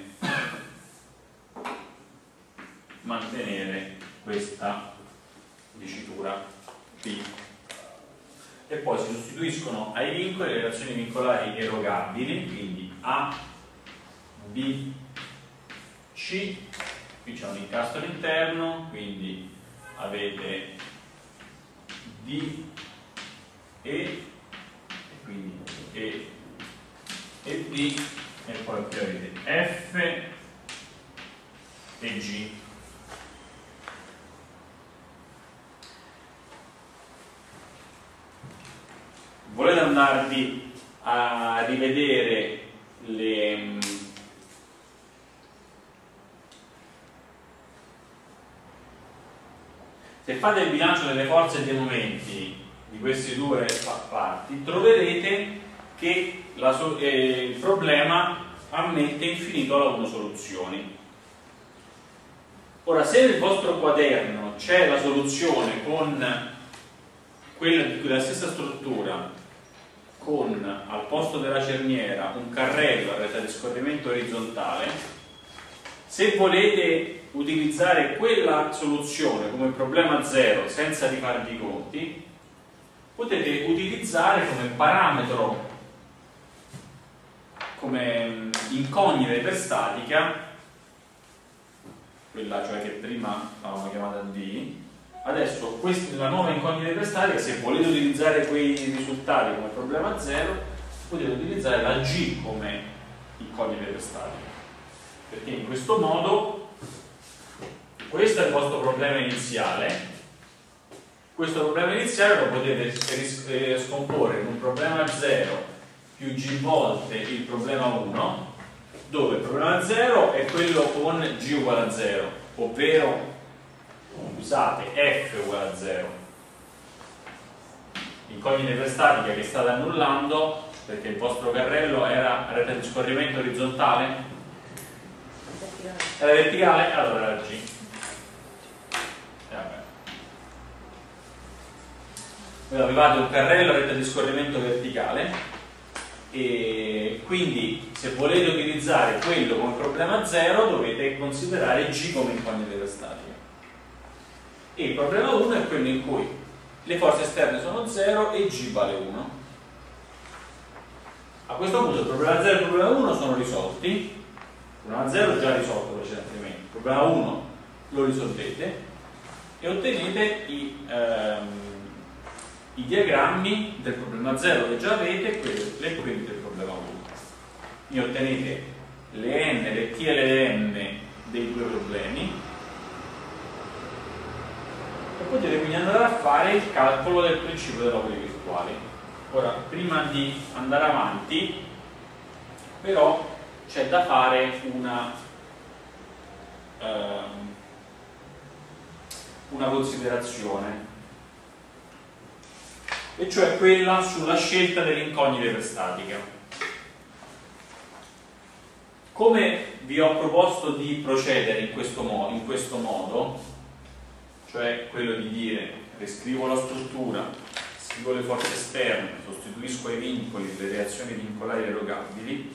mantenere questa dicitura P, e poi si sostituiscono ai vincoli le reazioni vincolari erogabili, quindi A, B, C, qui c'è un incastro interno, quindi avete D, E, quindi E e D, e poi qui avete F e G. Volete andarvi a rivedere se fate il bilancio delle forze e dei momenti di queste due parti, troverete che il problema ammette infinito alla 1 soluzioni. Ora, se nel vostro quaderno c'è la soluzione con quella di la stessa struttura, con al posto della cerniera un carrello a rete di scorrimento orizzontale, se volete utilizzare quella soluzione come problema zero senza rifarvi i conti, potete utilizzare come parametro, come incognita iperstatica, quella cioè che prima avevamo chiamata D. Adesso la nuova incognita iperstatica, se volete utilizzare quei risultati come problema 0, potete utilizzare la G come incognita iperstatica, perché in questo modo questo è il vostro problema iniziale. Questo problema iniziale lo potete scomporre in un problema 0 più G volte il problema 1, dove il problema 0 è quello con G uguale a 0, ovvero usate F uguale a 0, l'incognita iperstatica che state annullando perché il vostro carrello era a rete di scorrimento orizzontale, era verticale, allora era G. Voi avevate un carrello a rete di scorrimento verticale e quindi se volete utilizzare quello come problema 0 dovete considerare G come incognita iperstatica. E il problema 1 è quello in cui le forze esterne sono 0 e G vale 1. A questo punto il problema 0 e il problema 1 sono risolti. Il problema 0 è già risolto precedentemente, il problema 1 lo risolvete e ottenete i diagrammi del problema 0 che già avete e quelli del problema 1. Quindi ottenete le n, le t e le m dei due problemi e potete quindi andare a fare il calcolo del principio dei loculi virtuali. Ora, prima di andare avanti, però c'è da fare una considerazione, e cioè quella sulla scelta dell'incognita iperstatica. Come vi ho proposto di procedere in questo modo, cioè quello di dire riscrivo la struttura, scrivo le forze esterne, sostituisco ai vincoli le reazioni vincolari erogabili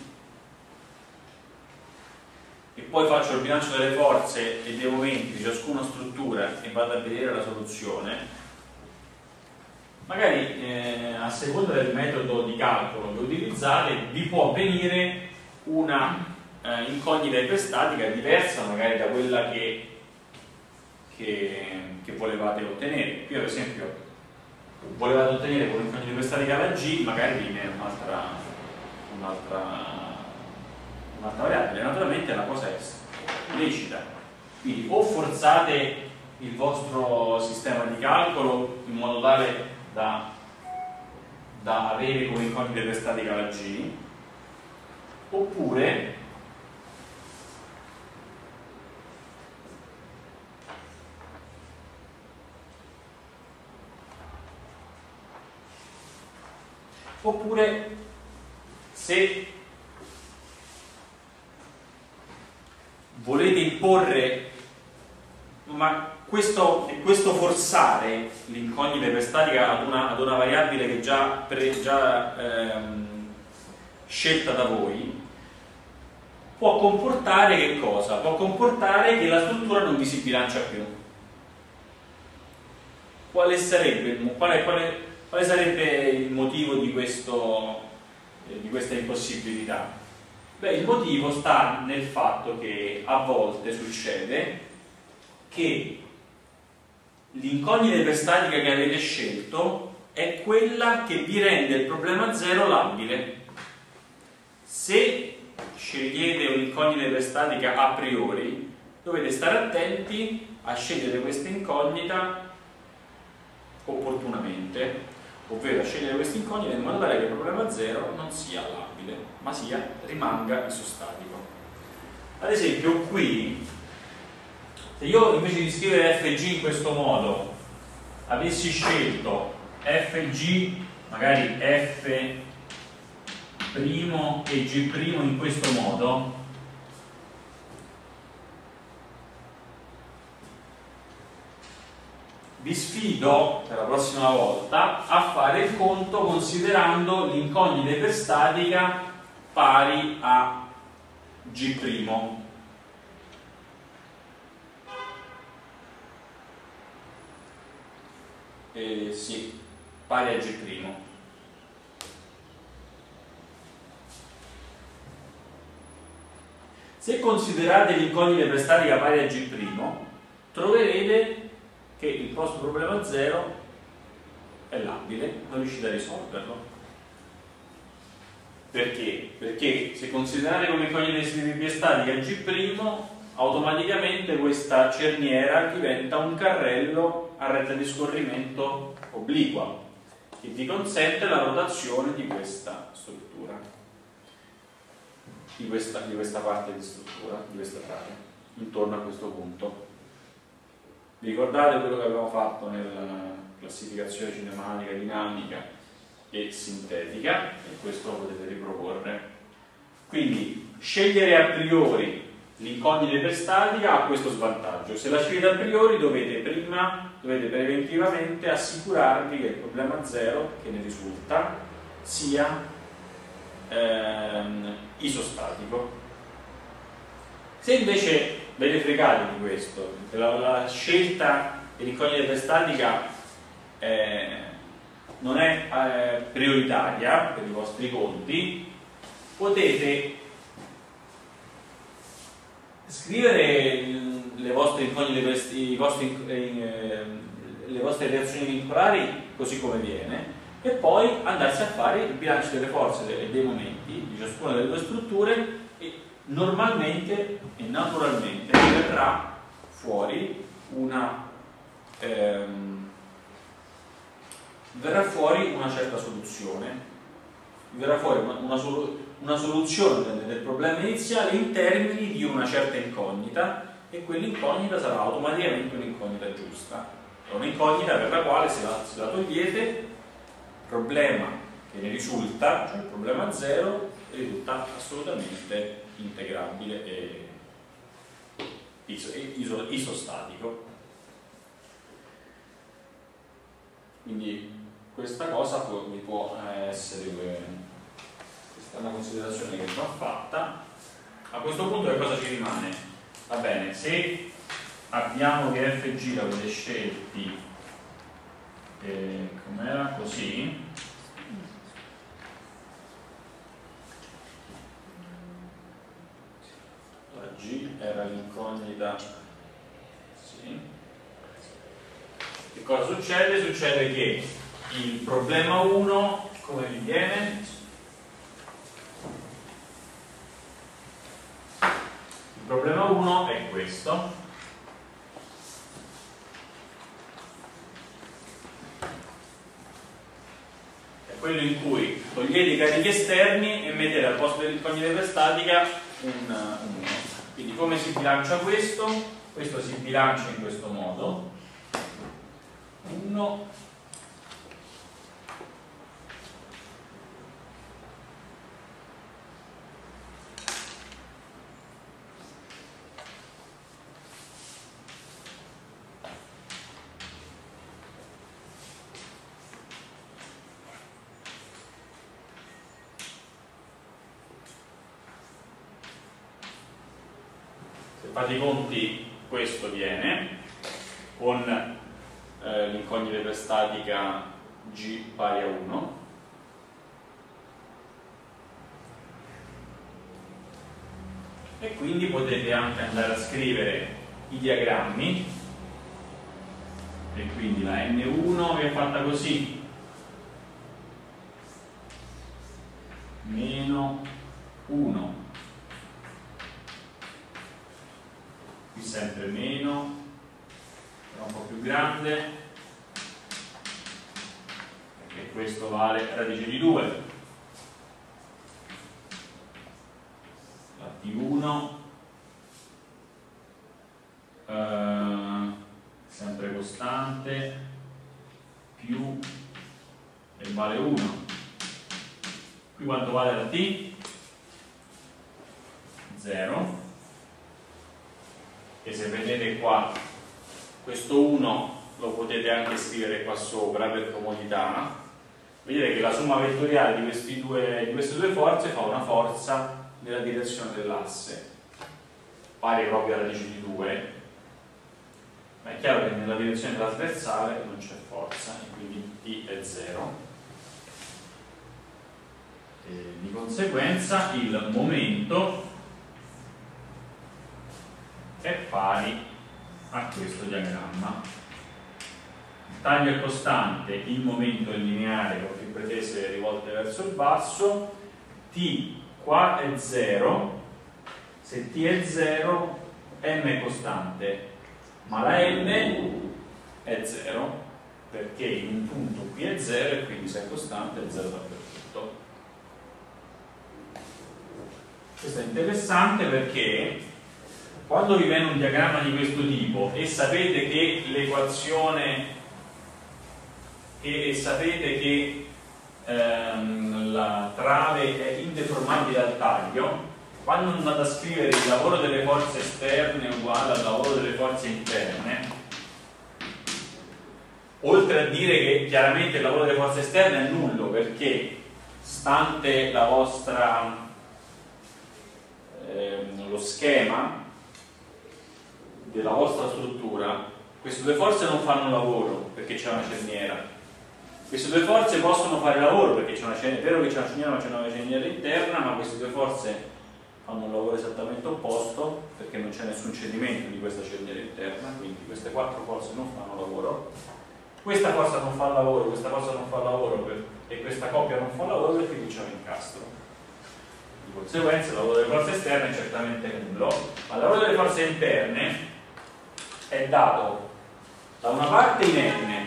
e poi faccio il bilancio delle forze e dei momenti di ciascuna struttura e vado a vedere la soluzione, magari a seconda del metodo di calcolo che utilizzate vi può venire una incognita iperstatica diversa magari da quella che volevate ottenere. Qui ad esempio volevate ottenere con l'incognita iperstatica la G, magari viene un'altra variabile. Naturalmente la cosa è lecita, quindi o forzate il vostro sistema di calcolo in modo tale da avere come incognita iperstatica la G, oppure se volete imporre, ma questo forzare l'incognita iperstatica ad una variabile che già scelta da voi, può comportare che cosa? Può comportare che la struttura non vi si bilancia più. Quale sarebbe il motivo di questa impossibilità? Beh, il motivo sta nel fatto che a volte succede che l'incognita iperstatica che avete scelto è quella che vi rende il problema 0 labile. Se scegliete un'incognita iperstatica a priori, dovete stare attenti a scegliere questa incognita opportunamente, ovvero a scegliere questa incognita in modo tale che il problema 0 non sia labile, ma rimanga isostatico. Ad esempio qui, se io invece di scrivere fg in questo modo avessi scelto fg, magari f' e g' in questo modo, vi sfido per la prossima volta a fare il conto considerando l'incognita iperstatica pari a g'. Sì, pari a g'. Se considerate l'incognita per statica pari a G', troverete che il vostro problema 0 è labile, non riuscite a risolverlo. Perché? Perché se considerate come incognita per statica G', automaticamente questa cerniera diventa un carrello a retta di scorrimento obliqua che vi consente la rotazione di questa struttura, di questa parte di struttura, di questa trave, intorno a questo punto. Vi ricordate quello che abbiamo fatto nella classificazione cinematica, dinamica e sintetica, e questo lo potete riproporre. Quindi scegliere a priori l'incognita per statica ha questo svantaggio: se la scegliete a priori dovete preventivamente assicurarvi che il problema 0 che ne risulta sia isostatico. Se invece ve ne fregate di questo, la scelta dell'incognita per statica non è prioritaria per i vostri conti, potete scrivere le vostre incognite, le vostre reazioni vincolari così come viene, e poi andarsi a fare il bilancio delle forze e dei momenti di ciascuna delle due strutture, e normalmente e naturalmente verrà fuori una certa soluzione, verrà fuori una soluzione del problema iniziale in termini di una certa incognita, e quell'incognita sarà automaticamente un'incognita giusta, è un'incognita per la quale se la togliete, il problema che ne risulta, cioè il problema 0, risulta assolutamente integrabile e isostatico. Quindi questa cosa mi può essere, questa è una considerazione che va fatta. A questo punto che cosa ci rimane? Va bene, se abbiamo che FG l'avete scelti com'era così, la G era l'incognita, sì. Che cosa succede? Succede che il problema 1 come vi viene? Il problema 1 è questo. È quello in cui togliete i carichi esterni e mettete al posto dell'incognita per statica un 1. Quindi come si bilancia questo? Questo si bilancia in questo modo. 1 fate i conti, questo viene con l'incognita per statica G pari a 1, e quindi potete anche andare a scrivere i diagrammi, e quindi la N1 è fatta così, meno 1, qui sempre meno, però un po' più grande, perché questo vale radice di 2, la T1 sempre costante, più, e vale 1. Qui quanto vale la T? 0. E se vedete qua questo 1 lo potete anche scrivere qua sopra per comodità, vedete che la somma vettoriale di queste due forze fa una forza nella direzione dell'asse pari proprio a radice di 2, ma è chiaro che nella direzione trasversale non c'è forza, e quindi T è 0, e di conseguenza il momento è pari a questo diagramma. Il taglio è costante, il momento è lineare con più pretese rivolte verso il basso, t qua è 0, se t è 0 m è costante, ma la n è 0 perché in un punto qui è 0 e quindi se è costante è 0 dappertutto. Questo è interessante perché quando vi viene un diagramma di questo tipo e sapete che l'equazione e sapete che la trave è indeformabile al taglio, quando andate a scrivere il lavoro delle forze esterne uguale al lavoro delle forze interne, oltre a dire che chiaramente il lavoro delle forze esterne è nullo perché stante la vostra lo schema della vostra struttura, queste due forze non fanno lavoro perché c'è una cerniera. Queste due forze possono fare lavoro perché c'è una cerniera, è vero che c'è una cerniera ma c'è una cerniera interna, ma queste due forze fanno un lavoro esattamente opposto perché non c'è nessun cedimento di questa cerniera interna, quindi queste quattro forze non fanno lavoro. Questa forza non fa lavoro, questa forza non fa lavoro e questa coppia non fa lavoro perché qui c'è un incastro. Di conseguenza il lavoro delle forze esterne è certamente nullo, ma il lavoro delle forze interne è dato da una parte in n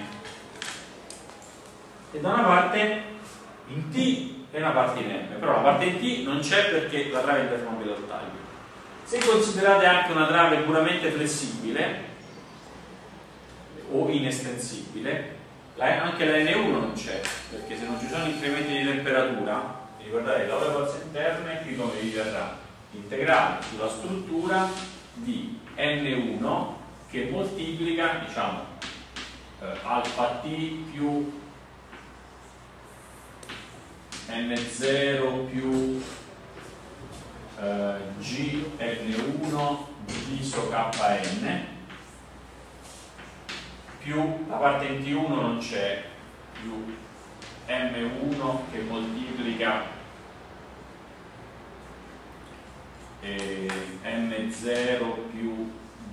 e da una parte in t e una parte in m, però la parte in t non c'è perché la trave è indeformabile al taglio. Se considerate anche una trave puramente flessibile o inestensibile, anche la N1 non c'è, perché se non ci sono incrementi di temperatura, ricordate il lavoro delle forze interne, qui come vi verrà integrale sulla struttura di N1 che moltiplica, diciamo, alfa t più N0 più Gn1 diviso Kn più la parte in T1 non c'è, più M1 che moltiplica M0 più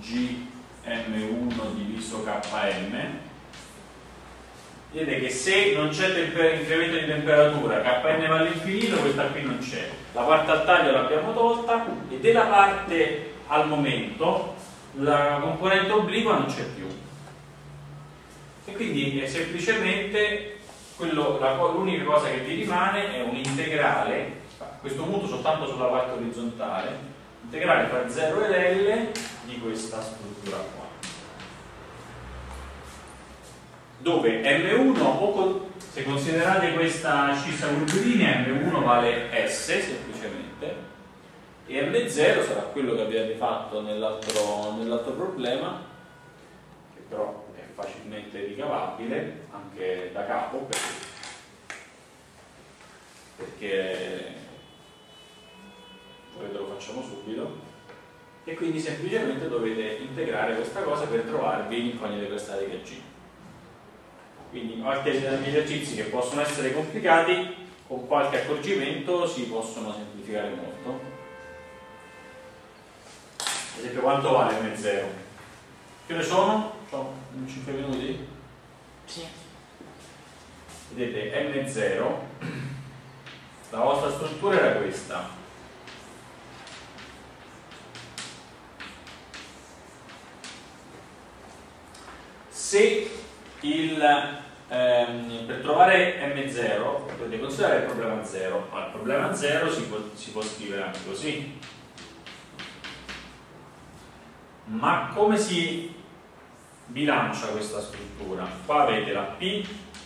Gm1 diviso Km. Vedete che se non c'è incremento di temperatura, Kn va all'infinito, questa qui non c'è. La parte al taglio l'abbiamo tolta e della parte al momento la componente obliqua non c'è più. E quindi è semplicemente l'unica cosa che vi rimane è un integrale, a questo punto soltanto sulla parte orizzontale, integrale tra 0 e L di questa struttura qua, dove M1, se considerate questa scissa curvilinea, M1 vale S semplicemente e M0 sarà quello che abbiate fatto nell'altro problema, che però facilmente ricavabile anche da capo perché noi lo facciamo subito, e quindi semplicemente dovete integrare questa cosa per trovarvi l'incognita per statica G. Quindi altri esercizi che possono essere complicati con qualche accorgimento si possono semplificare molto. Ad esempio, quanto vale M0? Che ore sono? Sono 5 minuti? Sì. Vedete, M0, la vostra struttura era questa. Se per trovare M0 potete considerare il problema 0, ma il problema 0 si può scrivere anche così. Ma come si bilancia questa struttura? Qua avete la P,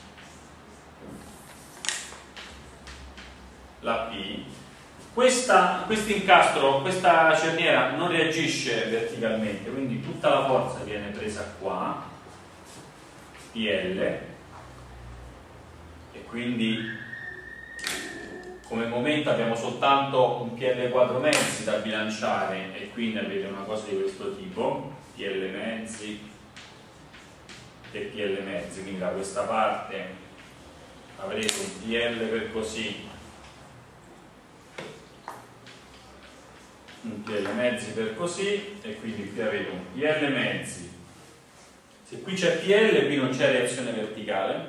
questo incastro, questa cerniera non reagisce verticalmente, quindi tutta la forza viene presa qua, PL, e quindi come momento abbiamo soltanto un PL 4 mezzi da bilanciare, e quindi avete una cosa di questo tipo, PL mezzi e PL mezzi, quindi da questa parte avrete un PL per così un PL mezzi per così, e quindi qui avete un PL mezzi. Se qui c'è PL, qui non c'è reazione verticale,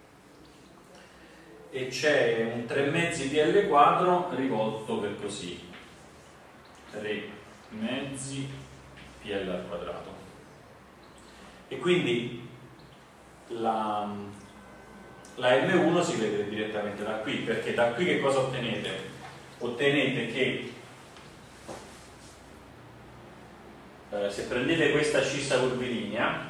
e c'è un 3 mezzi PL quadro rivolto per così, 3 mezzi PL al quadrato. E quindi la M1 si vede direttamente da qui, perché da qui che cosa ottenete? Ottenete che se prendete questa scissa curvilinea,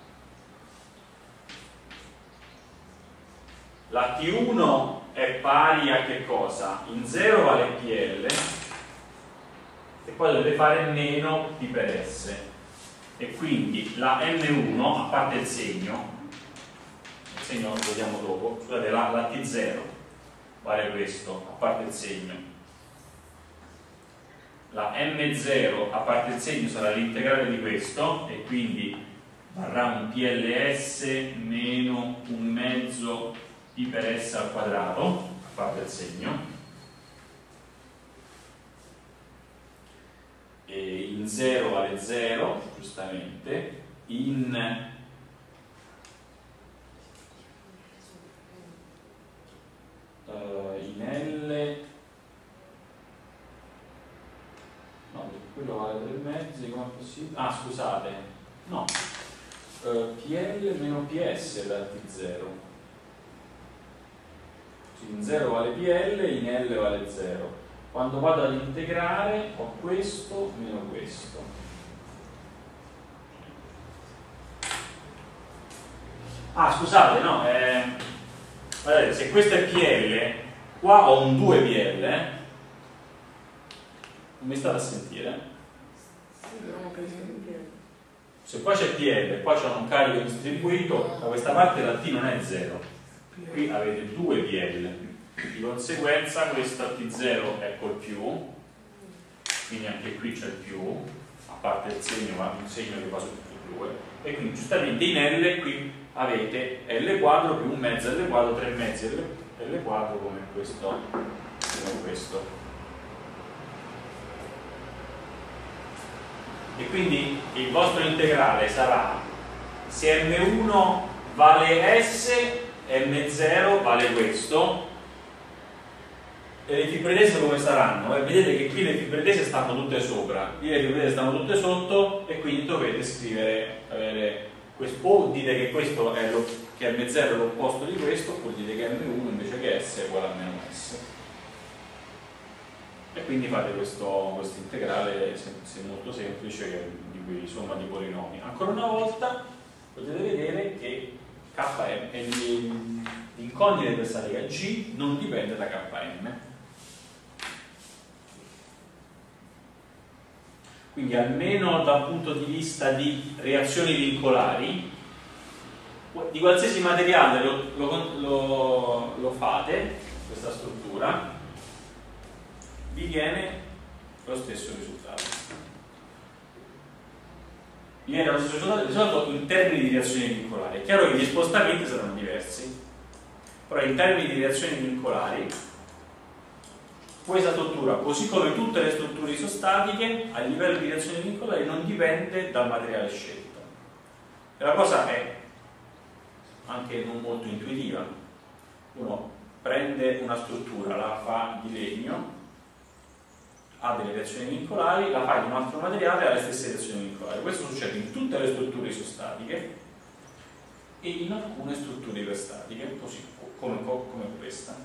la T1 è pari a che cosa? In 0 vale PL e poi dovete fare meno P per S, e quindi la M1, a parte il segno lo vediamo dopo, scusate, la T0 vale questo, a parte il segno, la M0 a parte il segno sarà l'integrale di questo, e quindi varrà un PLS meno un mezzo P per S al quadrato, a parte il segno, e in 0 vale 0, giustamente, in L, no, quello vale 3 mezzi, come è possibile? Ah, scusate, no, PL meno PS da T0, in 0 vale PL, in L vale 0. Quando vado ad integrare ho questo meno questo. Ah, scusate, no, guardate, se questo è PL, qua ho un 2 PL, non mi state a sentire? Se qua c'è PL e qua c'è un carico distribuito, da questa parte la T non è 0, qui avete 2 PL. Di conseguenza questa T0 è col più, quindi anche qui c'è il più, a parte il segno, ma un segno che va su tutti e due, e quindi giustamente in L qui avete L quadro più un mezzo L quadro, 3 mezzi L quadro come questo, e quindi il vostro integrale sarà, se M1 vale S, M0 vale questo. E le fibre tese come saranno? Vedete che qui le fibre tese stanno tutte sopra, qui le fibre tese stanno tutte sotto, e quindi dovete scrivere questo, o dite che questo è che M0 è l'opposto di questo, oppure dite che M1 invece che S è uguale a meno S, e quindi fate questo integrale molto semplice di cui somma di polinomi. Ancora una volta potete vedere che l'incognita per statica G non dipende da Km. Quindi almeno dal punto di vista di reazioni vincolari, di qualsiasi materiale lo fate, questa struttura, vi viene lo stesso risultato. Vi viene lo stesso risultato in termini di reazioni vincolari. È chiaro che gli spostamenti saranno diversi, però in termini di reazioni vincolari questa struttura, così come tutte le strutture isostatiche, a livello di reazioni vincolari non dipende dal materiale scelto. E la cosa è anche non molto intuitiva. Uno prende una struttura, la fa di legno, ha delle reazioni vincolari, la fa di un altro materiale e ha le stesse reazioni vincolari. Questo succede in tutte le strutture isostatiche e in alcune strutture iperstatiche, così come questa.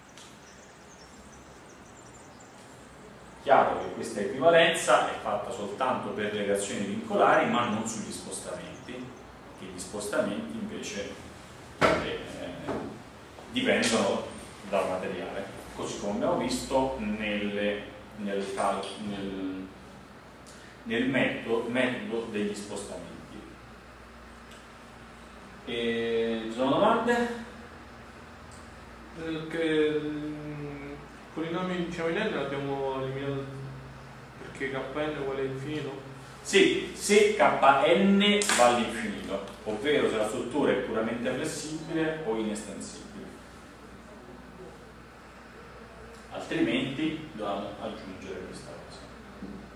Chiaro che questa equivalenza è fatta soltanto per le reazioni vincolari, ma non sugli spostamenti, che gli spostamenti invece dipendono dal materiale, così come abbiamo visto nel metodo degli spostamenti. Ci sono domande? Polinomi, diciamo, in N l'abbiamo eliminato perché Kn uguale infinito? Sì, se Kn vale all'infinito, ovvero se la struttura è puramente flessibile o inestensibile. Altrimenti dobbiamo aggiungere questa cosa.